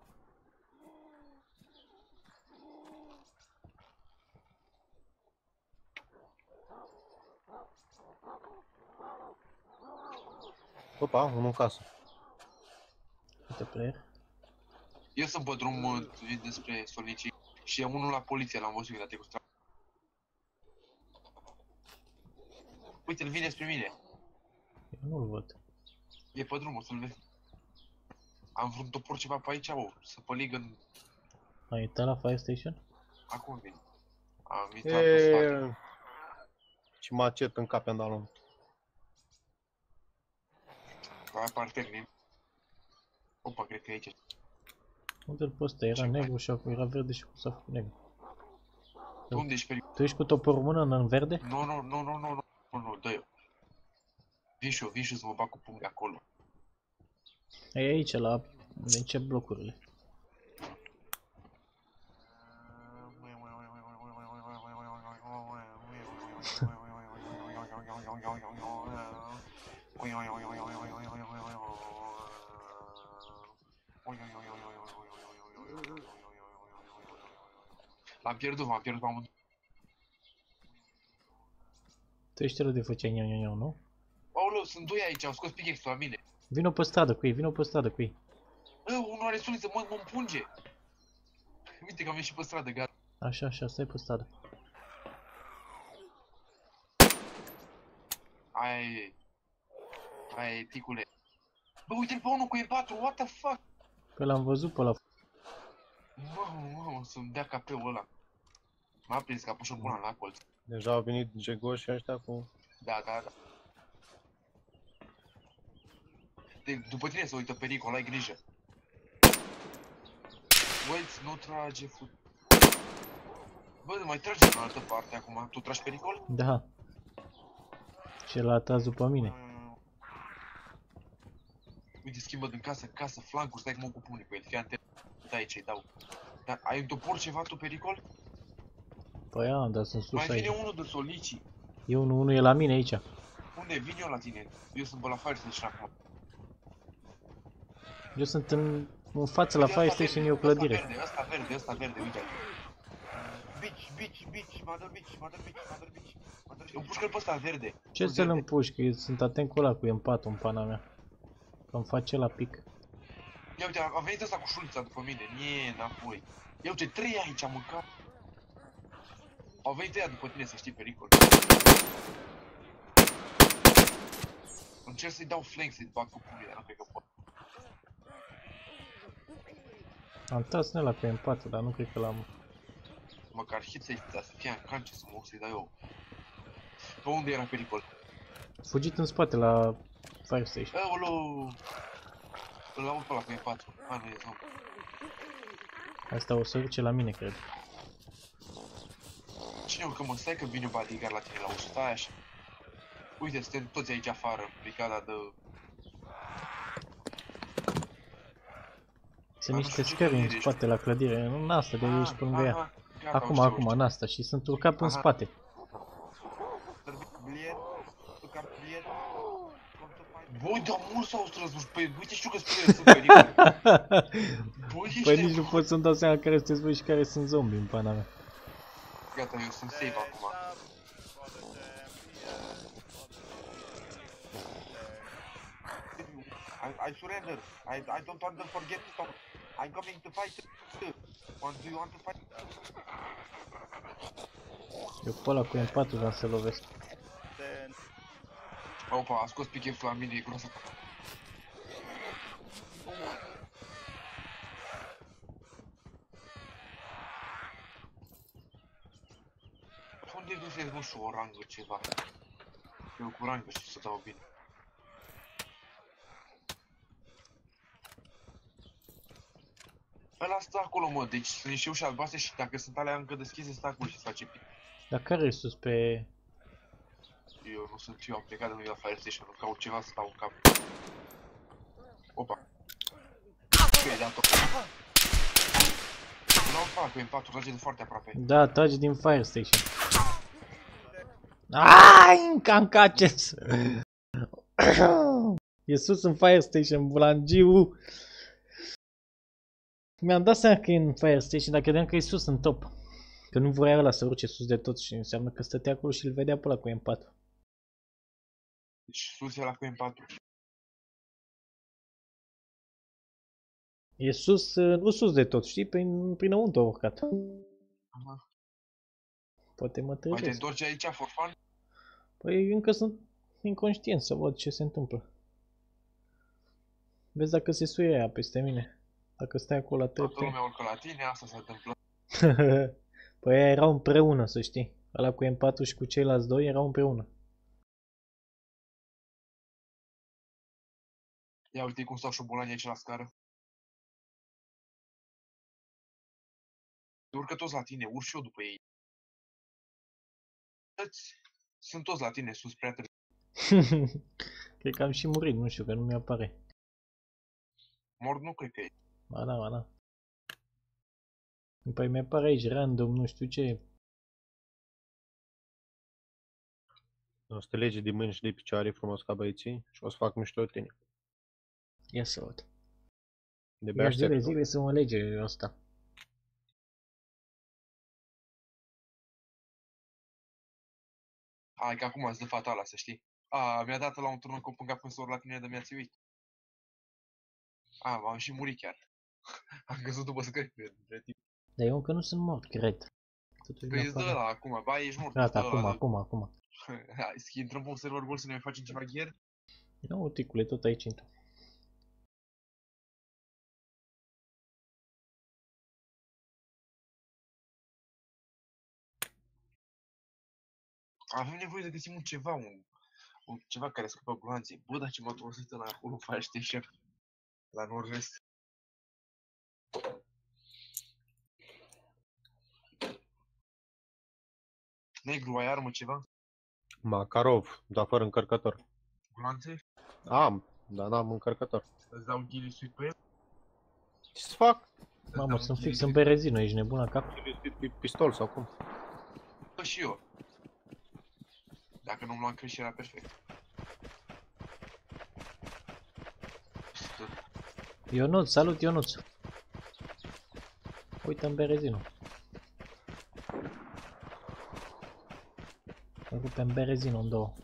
Opa, unul în casă. Uite player. Eu sunt pe drum, vin despre Solnicii și e unul la poliție, l-am văzut când a trecut strada. Uite, îl vine spre mine. Eu nu-l văd. E pe drum, o să-l vezi. Am vrut topor ceva pe aici, bă, să pălig în... Ai uitat la fire station? Acum vin. Am intrat pe spate. Și macet în cap andalon. Ca partener. Opa, cred că e aici. Unde-l pe ăsta? Era negru și acum era verde și cum s-a făcut negru. Unde ești pericol? Tu ești cu toporul mână în verde? Nu, dă-i-o. Vin și să mă bag cu pumni acolo. E aici, la... încep blocurile. M-am pierdut amândouă. Tu ești rău de făceai niau, nu? Aoleu, sunt doi aici, au scos pickaxe la mine. Vino pe stradă cu ei, vino pe stradă cu ei. Unul are suliță, mă împunge. Uite că am ieșit pe stradă, gata. Așa, stai pe stradă. Aia e, ticule. Bă, uite-l pe unul cu E4, what the fuck? Că l-am văzut pe ăla. Mamă, să-mi dea KP-ul ăla. M-a prins ca pușă bună la colț. Deja au venit gegoși și ăștia cu... Da. După tine se uită pericol, ai grijă. Băi, nu trage, fut. Bă, mai trage în altă parte acum. Tu tragi pericol? Da. Și l-a tras după mine. Uite, schimbă din casă în casă, flancuri, stai că mă ocup unii cu el. Fii atent. Da, aici îi dau. Dar ai un topor ceva tu, pericol? Păi am, dar sunt sus Mai vine aici. unul de solicii. E unul e la mine aici. Unde? Vin eu la tine. Eu sunt pe la Fire Station acum. Eu sunt în față la Fire Station, e o clădire. Ăsta verde, uite. Bici, mă dă bici. Împușcă-l pe ăsta verde. Ce să-l împuși, că eu sunt atent cu ăla cu M4 în pana mea. Că îmi face la pic. Ia uite, a venit ăsta cu șulița după mine. Nie, înapoi. Ia uite, 3 aici am mâncat. Au venit ăia după tine, să știi, pericol. Încerc să-i dau flank, să-i bag cu pumnii, dar nu cred că pot. Am tras în ăla cu M4, dar nu cred că l-am... Măcar hit să-i să fie în cance, să mă urc să-i dau eu. Pe unde era pericol? Fugit în spate la Fire Station. Aoleu! Îl aud pe ăla cu E4. Nu e zon. Asta o să urce la mine, cred. Cine urcă, mă? Stai că vine un bodyguard la tine la ușă, stai așa. Uite, suntem toți aici afară, brigada de... Sunt niște scări în spate la clădire, în asta de ești pe lângă ea. Acum, în asta, și sunt urcat în spate. Băi, dar mult s-au strâns, păi uite, știu că spune sunt pericol. Păi nici nu pot să-mi dau seama care sunteți voi și care sunt zombie în pana mea. Gata, eu sunt safe acum. I surrender. I don't want to forget to stop. I'm coming to fight. Do you want to fight? Eu pe ăla cu M4 vreau să lovesc. Opa, a scos pickaxe la mine, e groasă. Unde găsesc, nu știu, o rangă, ceva? Eu cu rangă știu să dau bine. Ăla stă acolo, mă, deci sunt niște uși albastre și dacă sunt alea încă deschise, stă acolo și se face pic. Dar care e sus pe... Eu nu sunt eu, am plecat de lângă la Fire Station, nu caut ceva să stau în cap. Opa. Ce e de atot? Nu fac, cu M4, trage de foarte aproape. Da, trage din Fire Station. Aaaaai, cancaces! E sus în Fire Station, bulangiu! Mi-am dat seama că e în Fire Station, dar credeam că e sus în top. Că nu vrea ăla să urce sus de tot și înseamnă că stătea acolo și îl vedea pe ăla cu M4. Deci sus e la cu M4. E sus, nu sus de tot, știi? Prinăuntru a urcat. Aha. Poate mă Mai te trezesc. întorci aici, for fun? Păi încă sunt inconștient să văd ce se întâmplă. Vezi dacă se suie aia peste mine. Dacă stai acolo la Toată trepte. lumea urcă la tine, asta se întâmplă. Păi aia erau împreună, să știi. Ăla cu M4 și cu ceilalți doi erau împreună. Ia uite cum stau șobolanii aici la scară. Urcă toți la tine, urc și eu după ei. Sunt toți la tine sus prea târziu. Cred că am și murit, nu știu, că nu mi-apare. Mort nu cred că e. Ba da, ba da. Păi mi-apare aici random, nu știu ce. O să te lege de mâini și de picioare frumos ca băieții și o să fac mișto de tine. Ia să văd. De-abia Ia zile, aștept. zile să mă lege ăsta. Hai că acum îți dă fatala, să știi. A, mi-a dat la un turnul cop în cap când s-a la tine de mi-a țiuit. A, am și murit chiar. Am căzut după scări pe timp. Dar eu încă nu sunt mort, cred. Totuși Păi îți dă mi-apare. ăla acum, ba, ești mort. Gata, îți dă ăla, acum. Hai, intrăm pe un server gol să ne mai facem ceva gear. Nu, ticule, tot aici intru. Avem nevoie să găsim un ceva, ceva care scăpă gloanței. Bă, dar ce m-a trolosit ăla acolo, faște șef. La nord-vest. Negru, ai armă ceva? Makarov, dar fără încărcător. Gloanțe? Am, dar n-am încărcător. Îți dau ghili suit pe el? Ce să fac? Îți Mamă, dau sunt ghili fix în suit? berezino, ești nebun la cap? Pistol sau cum? Bă, și eu. Dacă nu-mi luam crești era perfect. Ionuț, salut Ionuț. Uite în berezino. Îl rupem berezino în două.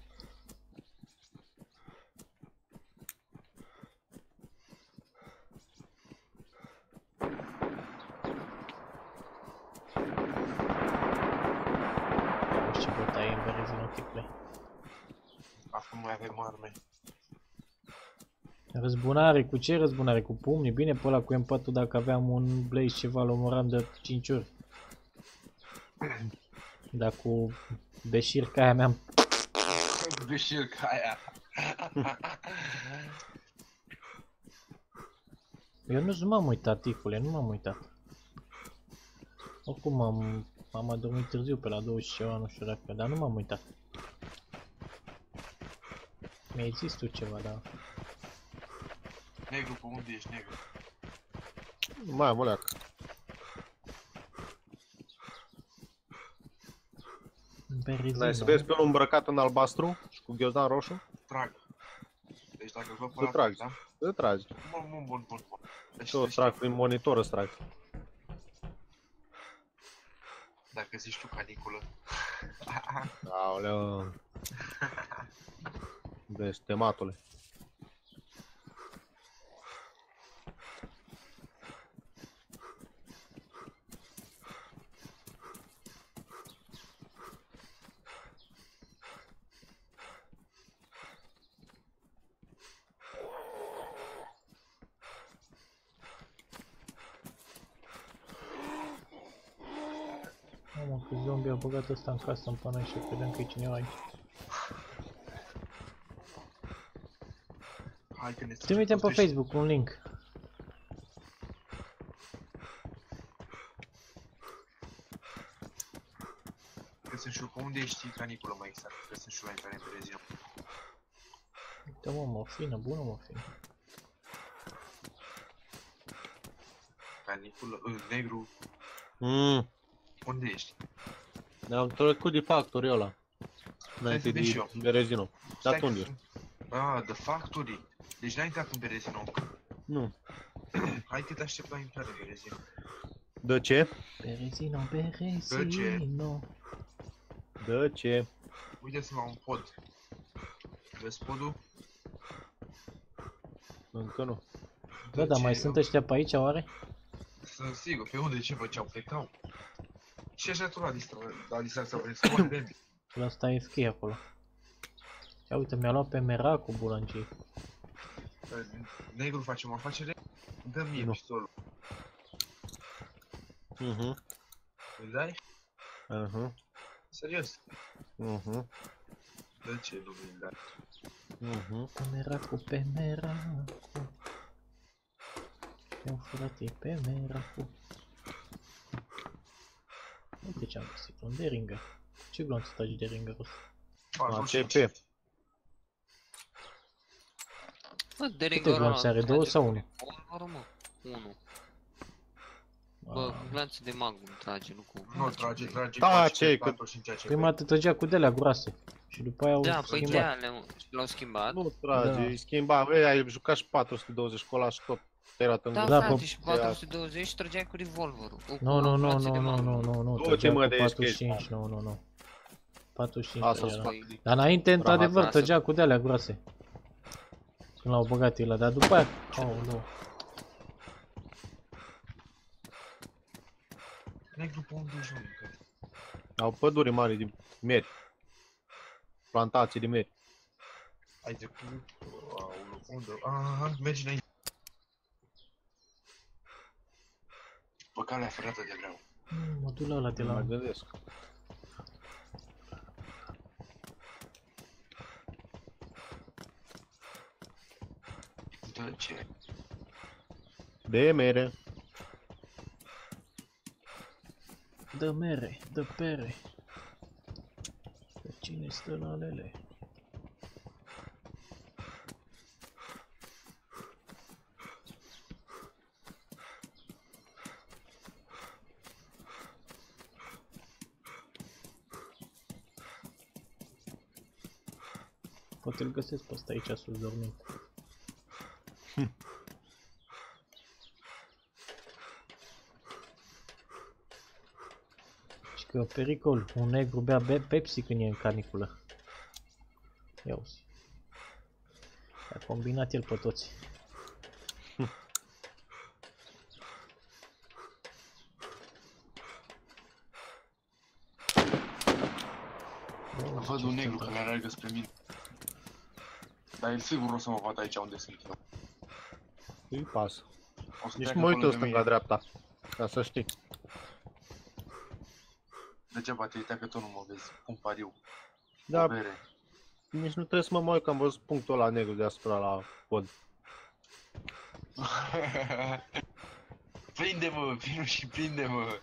Auzi ce bătaie în berezino, ticule. Acum noi avem arme. Răzbunare, cu ce răzbunare? Cu pumnii? Bine, pe ăla cu M4 dacă aveam un blaze ceva, îl omoram de 5 ori. Dar cu beșir ca aia mi-am... Beșir ca aia. Eu nu m-am uitat, ticule, nu m-am uitat. Oricum am adormit târziu pe la 20 și ceva, nu știu dacă, dar nu m-am uitat. Mi-ai zis tu ceva, dar... Negru, pe unde ești, negru? Mai am o leacă. N-ai să vezi pe unul îmbrăcat în albastru și cu ghiozdan roșu? Trag. Deci dacă îl văd pe Să ăla, tragi. da? Să tragi. Bun. Deci, Și eu trag prin monitor, îți trag. dacă zici tu caniculă. Aoleu. Blestematule. Mamă, cât zombie a băgat ăsta în casă în pană și credem că e cineva aici. Hai că ne Trimitem pe Facebook un link. Că sunt și eu, pe unde ești caniculă mai exact? Că sunt și eu la intrare în Berezino. Uite mă, morfină, bună morfină. Caniculă, negru, unde ești? Ne-am trecut de factory ăla. Înainte să vezi și eu. de Berezino. Dar unde ești? Ah, The Factory. Deci n-ai intrat în Berezino încă. Nu. Hai că te aștept la intrare în Berezino. De ce? Berezino, berezino. De ce? Uite-ți la un pod. Vezi podul? Încă nu. Bă, dar mai sunt ăștia pe aici, oare? Sunt sigur, pe unde ce făceau? Plecau. Și așa tu la distanță, vrei să mă rebi. La asta e FK acolo. Ia uite, mi-a luat pe Mera cu bulancii. Negru facem o afacere? Dă mie Nu. pistolul. Mhm. Îl dai? Mhm. Serios. Mhm. De ce nu vin, dar? Mhm. Pemeracu, Pemeracu. Eu frate, Pemeracu. Uite ce am găsit, un Deringer. Ce glonț tragi Deringerul ăsta? ACP. Mă, Câte Deringerul glonțe are, 2 sau 1? Revolverul, mă. 1. Bă, cu glanțe de Magnum trage, nu cu... Nu trage, trage. Da, face ce-i, pe că- 45 ACP. Prima dată trăgea cu de-alea groase. Și după aia au Da, păi de schimbat. alea, mă, și l-au schimbat. Nu trage, Da. îi schimba. Ei, ai jucat și 420 cu ăla și tot te-ai în Da, gură. Da, frate, pe- și 420 trăgeai cu revolverul. Nu, glanțe de nu, Magnum. nu, Du-te, trăgea mă, cu de 45, nu. 45 Asta trăgea, da. spune. Dar înainte, într-adevăr, Brava, trăgea cu de-alea groase. Când l-au băgat el, dar după aia... Oh, nu. Negru pe unde ajung? Au păduri mari de mieri. Plantații de mieri. Ai trecut? Aoleu, unde? Aha, mergi înainte. Pe calea ferată de vreau. Mă duc la ăla de Nu la... mai gândesc. De ce? De mere. Dă mere, dă pere. Pe cine stă la lele? Poate îl găsesc pe ăsta aici sus dormind. Și că pericol, un negru bea Pepsi când e în caniculă. Ia uzi. A combinat el pe toți. Văd un negru care alergă spre mine. Dar el sigur o să mă vadă aici unde sunt eu. Îi pasă. O să Nici treacă mă uit pe în lângă mine. stânga-dreapta. Ca să știi. Degeaba te uita că tu nu mă vezi. Pun pariu. Da, O bere. nici nu trebuie să mă uit că am văzut punctul ăla negru deasupra la pod. Prinde-mă, vino și prinde-mă.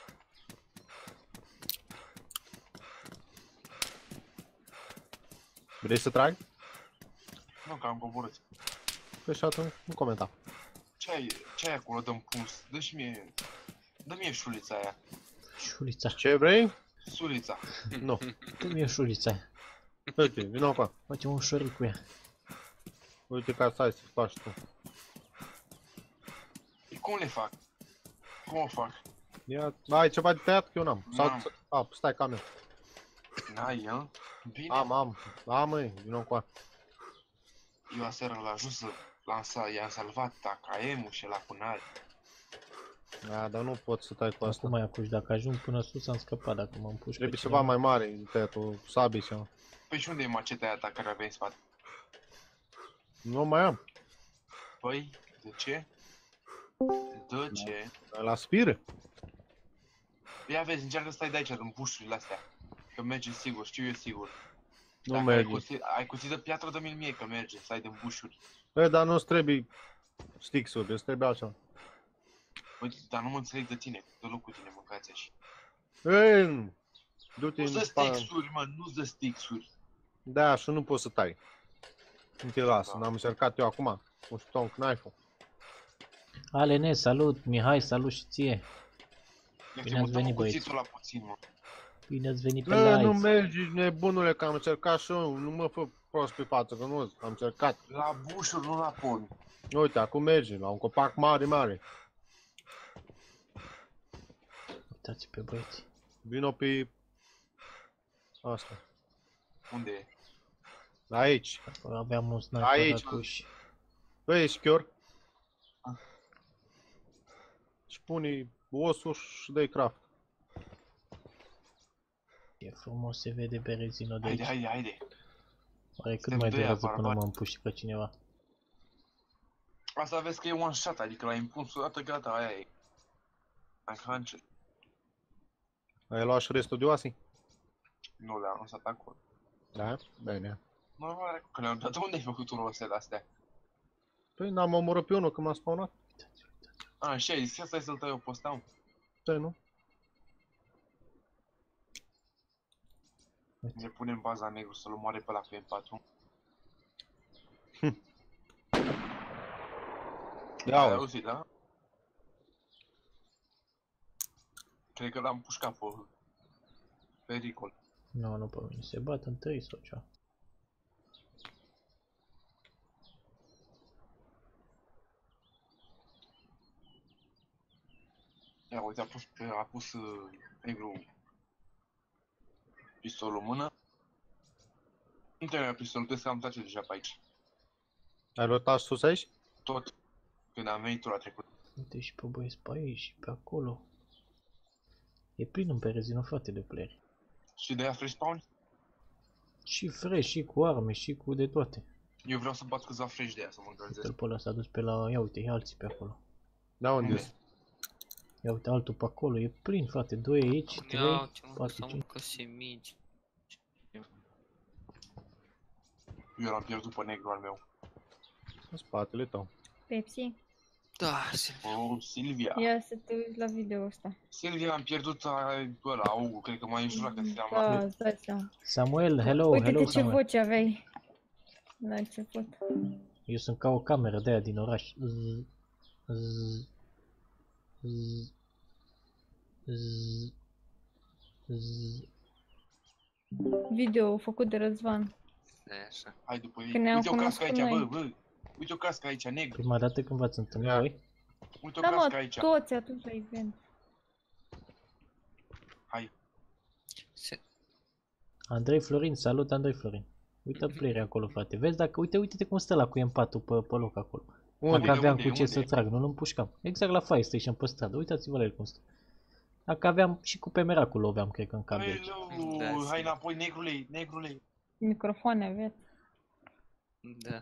Vrei să trag? Nu, că am coborât. Păi și atunci nu comenta. Ce ai acolo, dă-mi puns? Dă și mie... Dă-mi șulița aia. Șulița. Ce vrei? Sulița. Nu. Dă-mi șulița aia. Uite, vină acolo. Facem un șoric cu ea. Uite ca stai să faci tu. Cum le fac? Cum o fac? Ia, ai ceva de tăiat? Că eu n-am. N-am. Sau, stai că am eu. N-ai, el? Bine. Am. Da, măi, vină acolo. Eu aseară la ajuns să i-am salvat AKM-ul și la cunari. Da, dar nu pot să tai cu asta. Acum mai acuși, dacă ajung până sus am scăpat dacă mă împuși. Trebuie ceva mai mare de tăiatul, sabii sau... Păi și unde e maceta aia ta care avea în spate? Nu mai am. Păi, de ce? De ce? La spiră. Ia vezi, încearcă să stai de aici, în bușurile astea. Că merge sigur, știu eu sigur. Nu Dacă merge. ai cuțit de piatră, dă-mi mie că merge, stai de bușuri. Băi, dar nu-ți trebuie sticks-uri, îți trebuie altceva. Păi, dar nu mă înțeleg de tine, de loc cu tine mâncați așa. Ei, du-te Nu-ți în dă spate. stixuri, mă, nu-ți dă stixuri. Da, și nu poți să tai. Nu te las, Da. n-am încercat eu acum. Cu stone knife-ul. Alene, salut, Mihai, salut și ție. Bine ați venit, băieți. cuțitul la puțin, mă. Bine ați venit pe Bă, nu live. mergi, nebunule, că am încercat și eu. Nu mă fă prost pe față, că nu am încercat. La bușuri, nu la pom. Uite, acum merge, la un copac mare, mare. Uitați pe băieți. Vino pe... Asta. Unde e? Aici. Aveam un sniper Aici. acuși. Bă, ești chior? Ah. Și pune osul și dă-i craft. E frumos, se vede berezino de aici. Haide. Oare cât Suntem mai doi durează până barbari. mă împuși pe cineva? Asta vezi că e one shot, adică l-ai impus o dată, gata, aia e. Ai huncher. Ai luat și restul de oasii? Nu le-am lăsat acolo. Da? Bine. Normal, că le-am dat. Unde ai făcut tu rostele astea? Păi n-am omorât pe unul când m-a spawnat. A, și ai zis, stai să-l tai eu pe ăsta, mă. Păi nu? Ne punem baza negru să-l omoare pe ăla cu M4. Ia Ai uite. auzit, da? Cred că l-am pușcat pe pericol. Nu, nu pe mine. Se bat întâi sau ceva. Ia uite, a pus negru pistolul în mână. Nu te-ai pistolul, trebuie să am tace deja pe aici. Ai luat sus aici? Tot când am venit tu la trecut. Uite și pe băieți pe aici și pe acolo. E plin în Berezino, frate, de playeri. Și de aia fresh spawn? Și fresh, și cu arme, și cu de toate. Eu vreau să bat câțiva fresh de aia, să mă încălzesc. Uite-l pe ăla s-a dus pe la... Ia uite, e alții pe acolo. Da, unde Unde? sunt? Ia uite, altul pe acolo, e plin, frate. 2 aici, 3, Ia ce mă, 4, să 5. mâncă semici. Eu l-am pierdut pe negru al meu. În spatele tău. Pepsi, Da, Silvia. Oh, Silvia. ia să te uiți la video ăsta. Silvia am pierdut pe ăla, Augu, cred că m-a înjurat că ți-am Da, luat. îți dai seama. Samuel, hello, Uite-te hello, ce Samuel. voce aveai la început. Eu sunt ca o cameră de aia din oraș. Zzz, zzz, zzz, zzz, zzz. Video făcut de Răzvan. E așa. Hai după ei. Când ne-am Uite o cască cunoscut aici, noi. bă. Uite o cască aici, negru. Prima dată când v-ați întâlnit Ia. voi? Uite o Da, cască mă, aici. toți atunci la event. Hai. Se... Andrei Florin, salut Andrei Florin. Uite player acolo, frate. Vezi dacă, uite cum stă la cu M4 pe loc acolo. Unde? Dacă aveam Unde? cu ce Unde? să trag, nu îl împușcam. Exact la Fire Station pe stradă. Uitați-vă la el cum stă. Dacă aveam și cu pe Miracle loveam, cred că în cap de aici. Hello, Da, hai sigur. înapoi, negrule, negrule. Microfoane aveți. Da.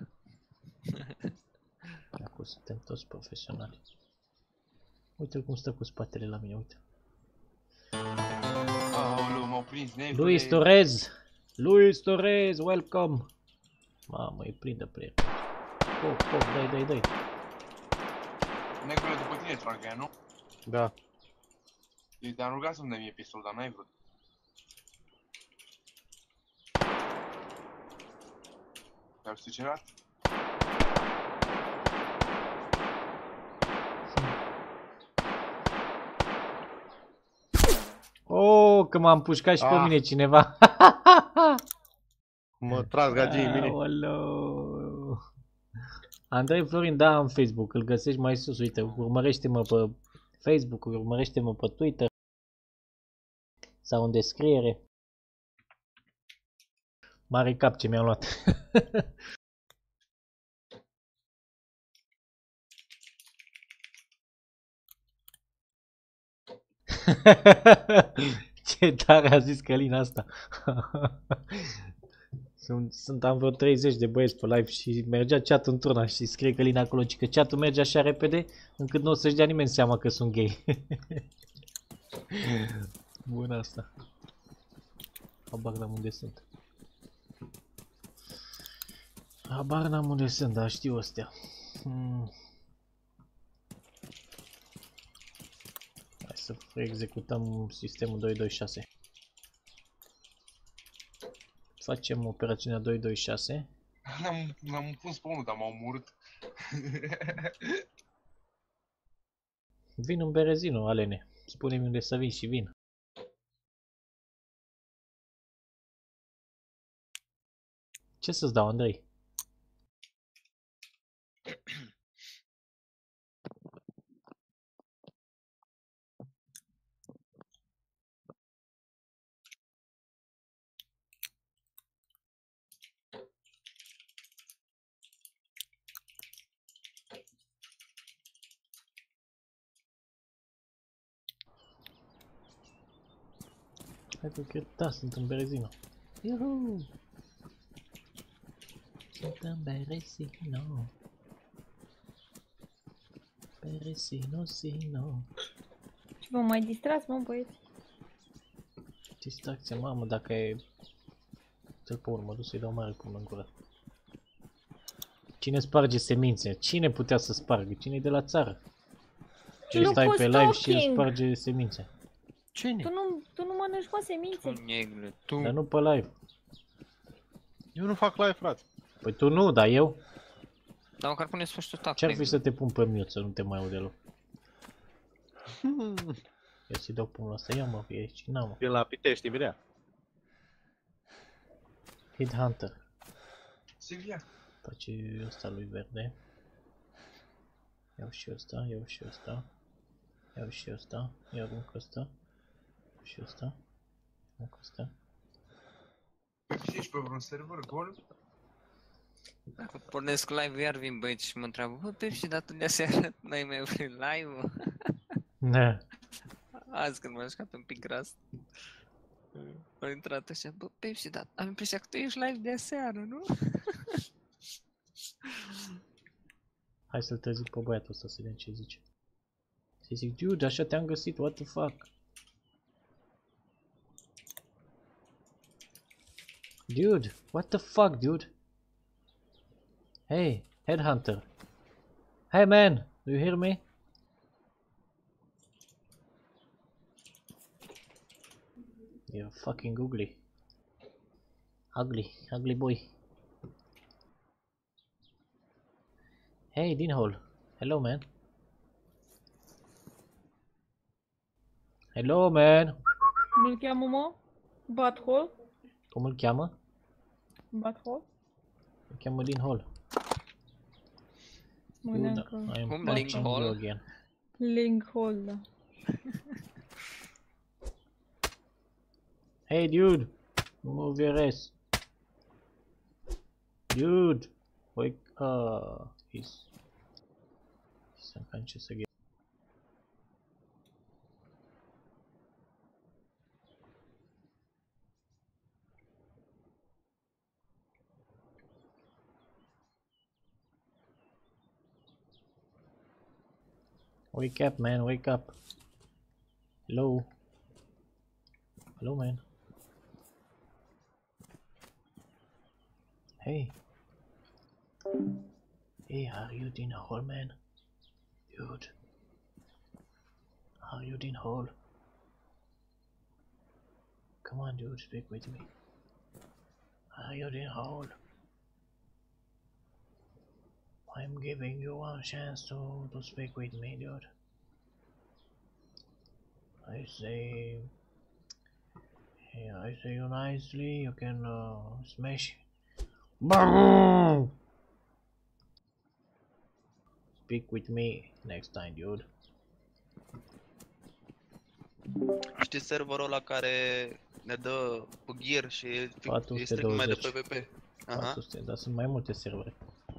Acum suntem toți profesionali. Uite cum stă cu spatele la mine, uite. Aoleu, m-au prins, negrule. Luis Torres! Luis Torres, welcome! Mamă, e plin de player. Dai. Negrule, după tine trag ea, nu? Da. Eu te-am rugat să-mi dai mie pistol, dar n-ai vrut. Te-au sucerat? Oh, că m-am pușcat și pe Ah. mine cineva. Mă trag gagii în mine. Aoleu. Andrei Florin, da, în Facebook, îl găsești mai sus, uite, urmărește-mă pe Facebook, urmărește-mă pe Twitter sau în descriere. Mare cap ce mi-am luat. Ce tare a zis Călin asta. Am vreo 30 de băieți pe live și mergea chat într-una și scrie Călin acolo că chatul merge așa repede încât nu o să-și dea nimeni seama că sunt gay. Bun asta. Habar n-am unde sunt. Habar n-am unde sunt, dar știu astea. Hai să executăm sistemul 226. Facem operațiunea 226. L-am pus pe unul, dar m-au omorât. Vin în Berezino, Alene. Spune-mi unde să vin și vin. Ce să-ți dau, Andrei? Hai că cred, da, sunt în Berezino. Iuhu! Sunt în Berezino. Berezino, Sino. Și vă mai distrați, mă, băieți? Distracție, mamă, dacă e Ți-l pe urmă, du să-i dau mare până în gură. Cine sparge semințe? Cine putea să spargă? Cine-i de la țară? Ce Nu stai poți pe live și talking. sparge semințe? Cine? Tu nu mănânci, mă, semințe. Tu, negre, tu. Dar nu pe live. Eu nu fac live, frate. Păi tu nu, dar eu? Dar măcar pune să faci tu tac, Ce-ar fi negru. să te pun pe mute să nu te mai aud deloc? Eu să-i dau pumnul ăsta, ia mă, e aici, n-am mă. Vin la Pitești, imediat. Headhunter. Silvia. Face ăsta lui verde. Iau și ăsta, iau și ăsta. Iau și ăsta, iau arunc ăsta. Iau și ăsta. Arunc ăsta. Ce ești pe vreun server gol? Dacă pornesc live, iar vin băieți și mă întreabă, bă, Pepsi, dar tu de seară n-ai mai vrut live-ul? Da. Azi când m-am jucat un pic gras. Am intrat așa, bă, Pepsi, dar am impresia că tu ești live de seară, nu? Hai să-l trezim pe băiatul ăsta să vedem ce zice. Să-i zic, dude, așa te-am găsit, what the fuck? Dude, what the fuck, dude? Hey, headhunter. Hey man, do you hear me? You're fucking ugly. Ugly boy. Hey, Dinhole. Hello, man. Hello, man. Cum îl cheamă, mă? Butthole? Cum îl cheamă? Butthole? Îl cheamă Dinhole. Mănâncă. I am Cum, punching you Linkhole? again. Linkhole, da. Hey, dude. Move your ass. Dude. Wake up. He's unconscious again. Wake up, man, wake up. Hello. Hello, man. Hey. Hey, are you Dinhole, man? Dude. Are you Dinhole? Come on, dude, speak with me. Are you Dinhole? I'm giving you one chance to speak with me, dude. I say you nicely, you can smash. Boom! Speak with me next time, dude. Știi serverul ăla care ne dă pe gear și e strict numai de 420. PvP? Aha. 400, dar sunt mai multe servere.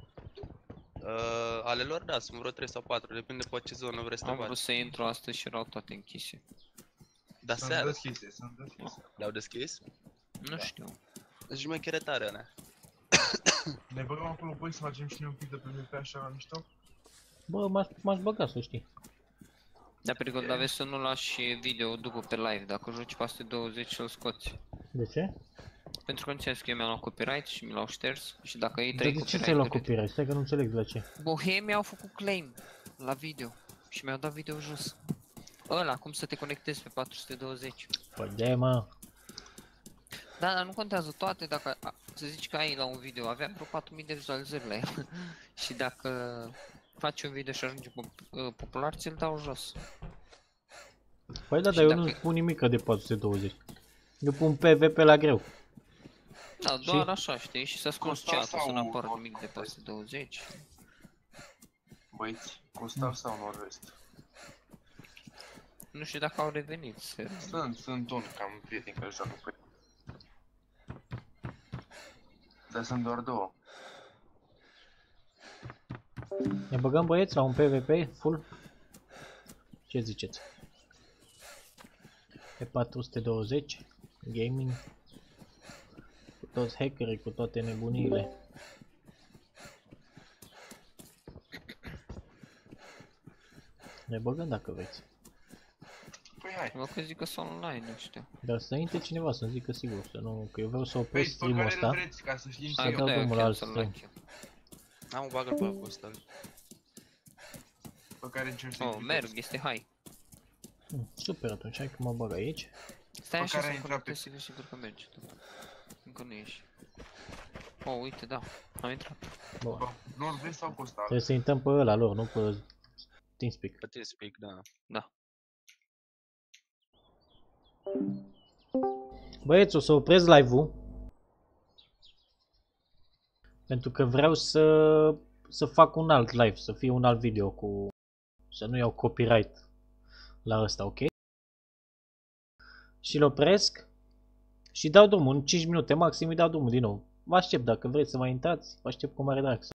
Ale lor, da, sunt vreo 3 sau 4, depinde pe ce zonă vrei să te Am vrut bagi. să intru astăzi și erau toate închise. Dar Sunt seara, deschise, sunt deschise. le-au deschis? Nu știu. Deci șmechere tare alea. Ne băgăm acolo, băi, să facem și noi un pic de PvP așa la mișto? Bă, m-aș băga, să știi. Dar pericol, dar vezi să nu lași video după pe live, dacă joci peste 20 și îl scoți. De ce? Pentru că nu ți-am că eu mi-am luat copyright și mi l-au șters și dacă ei Dar trei de ce ți-ai luat copyright copyright? Stai că nu înțeleg de la ce. Bohemia au făcut claim la video și mi-au dat video jos. Ăla, cum să te conectezi pe 420. Păi de mă. Da, dar nu contează toate, dacă să zici că ai la un video, avea vreo 4000 de vizualizări la el. Și dacă faci un video și ajunge popular, ți-l dau jos. Păi da, Și dar eu dacă- nu pun nimic de 420. Eu pun PvP la greu. Da, doar așa, știi? Și să asculti Constant chat, să nu sau- apară nimic de 420. Băieți, Costav sau Nord-Vest? Nu știu dacă au revenit, serios. Sunt unul, cam prieten care joacă pe... Dar sunt doar două. Ne băgăm băieți la un PvP full? Ce ziceți? Pe 420 gaming cu toți hackerii, cu toate nebuniile. Ne băgăm dacă vreți. Păi hai. Vă că zic că sunt online, nu știu. Dar să intre cineva să-mi zică sigur, să nu, că eu vreau să Păi, opresc pe stream-ul care îl ăsta. vreți, ca să știm și Să eu. dau drumul la alt să-l stream. like eu. Am bagă pe ăla ăsta. Pe care încerc să Oh, merg, este high. Super, atunci hai că mă bag aici. Stai Pe așa care să ai intrat pe- conectez sigur că merge. Încă nu ieși. Oh, uite, da, am intrat. Bun. Pe nord-vest sau costal? Trebuie să intrăm pe ăla lor, nu pe TeamSpeak. Pe TeamSpeak, da. Da. Băieți, o să opresc live-ul. Pentru că vreau să fac un alt live, să fie un alt video cu... Să nu iau copyright la ăsta, ok? Și îl opresc și dau drumul, în 5 minute maxim îi dau drumul din nou. Vă aștept dacă vreți să mai intrați, vă aștept cu mare drag.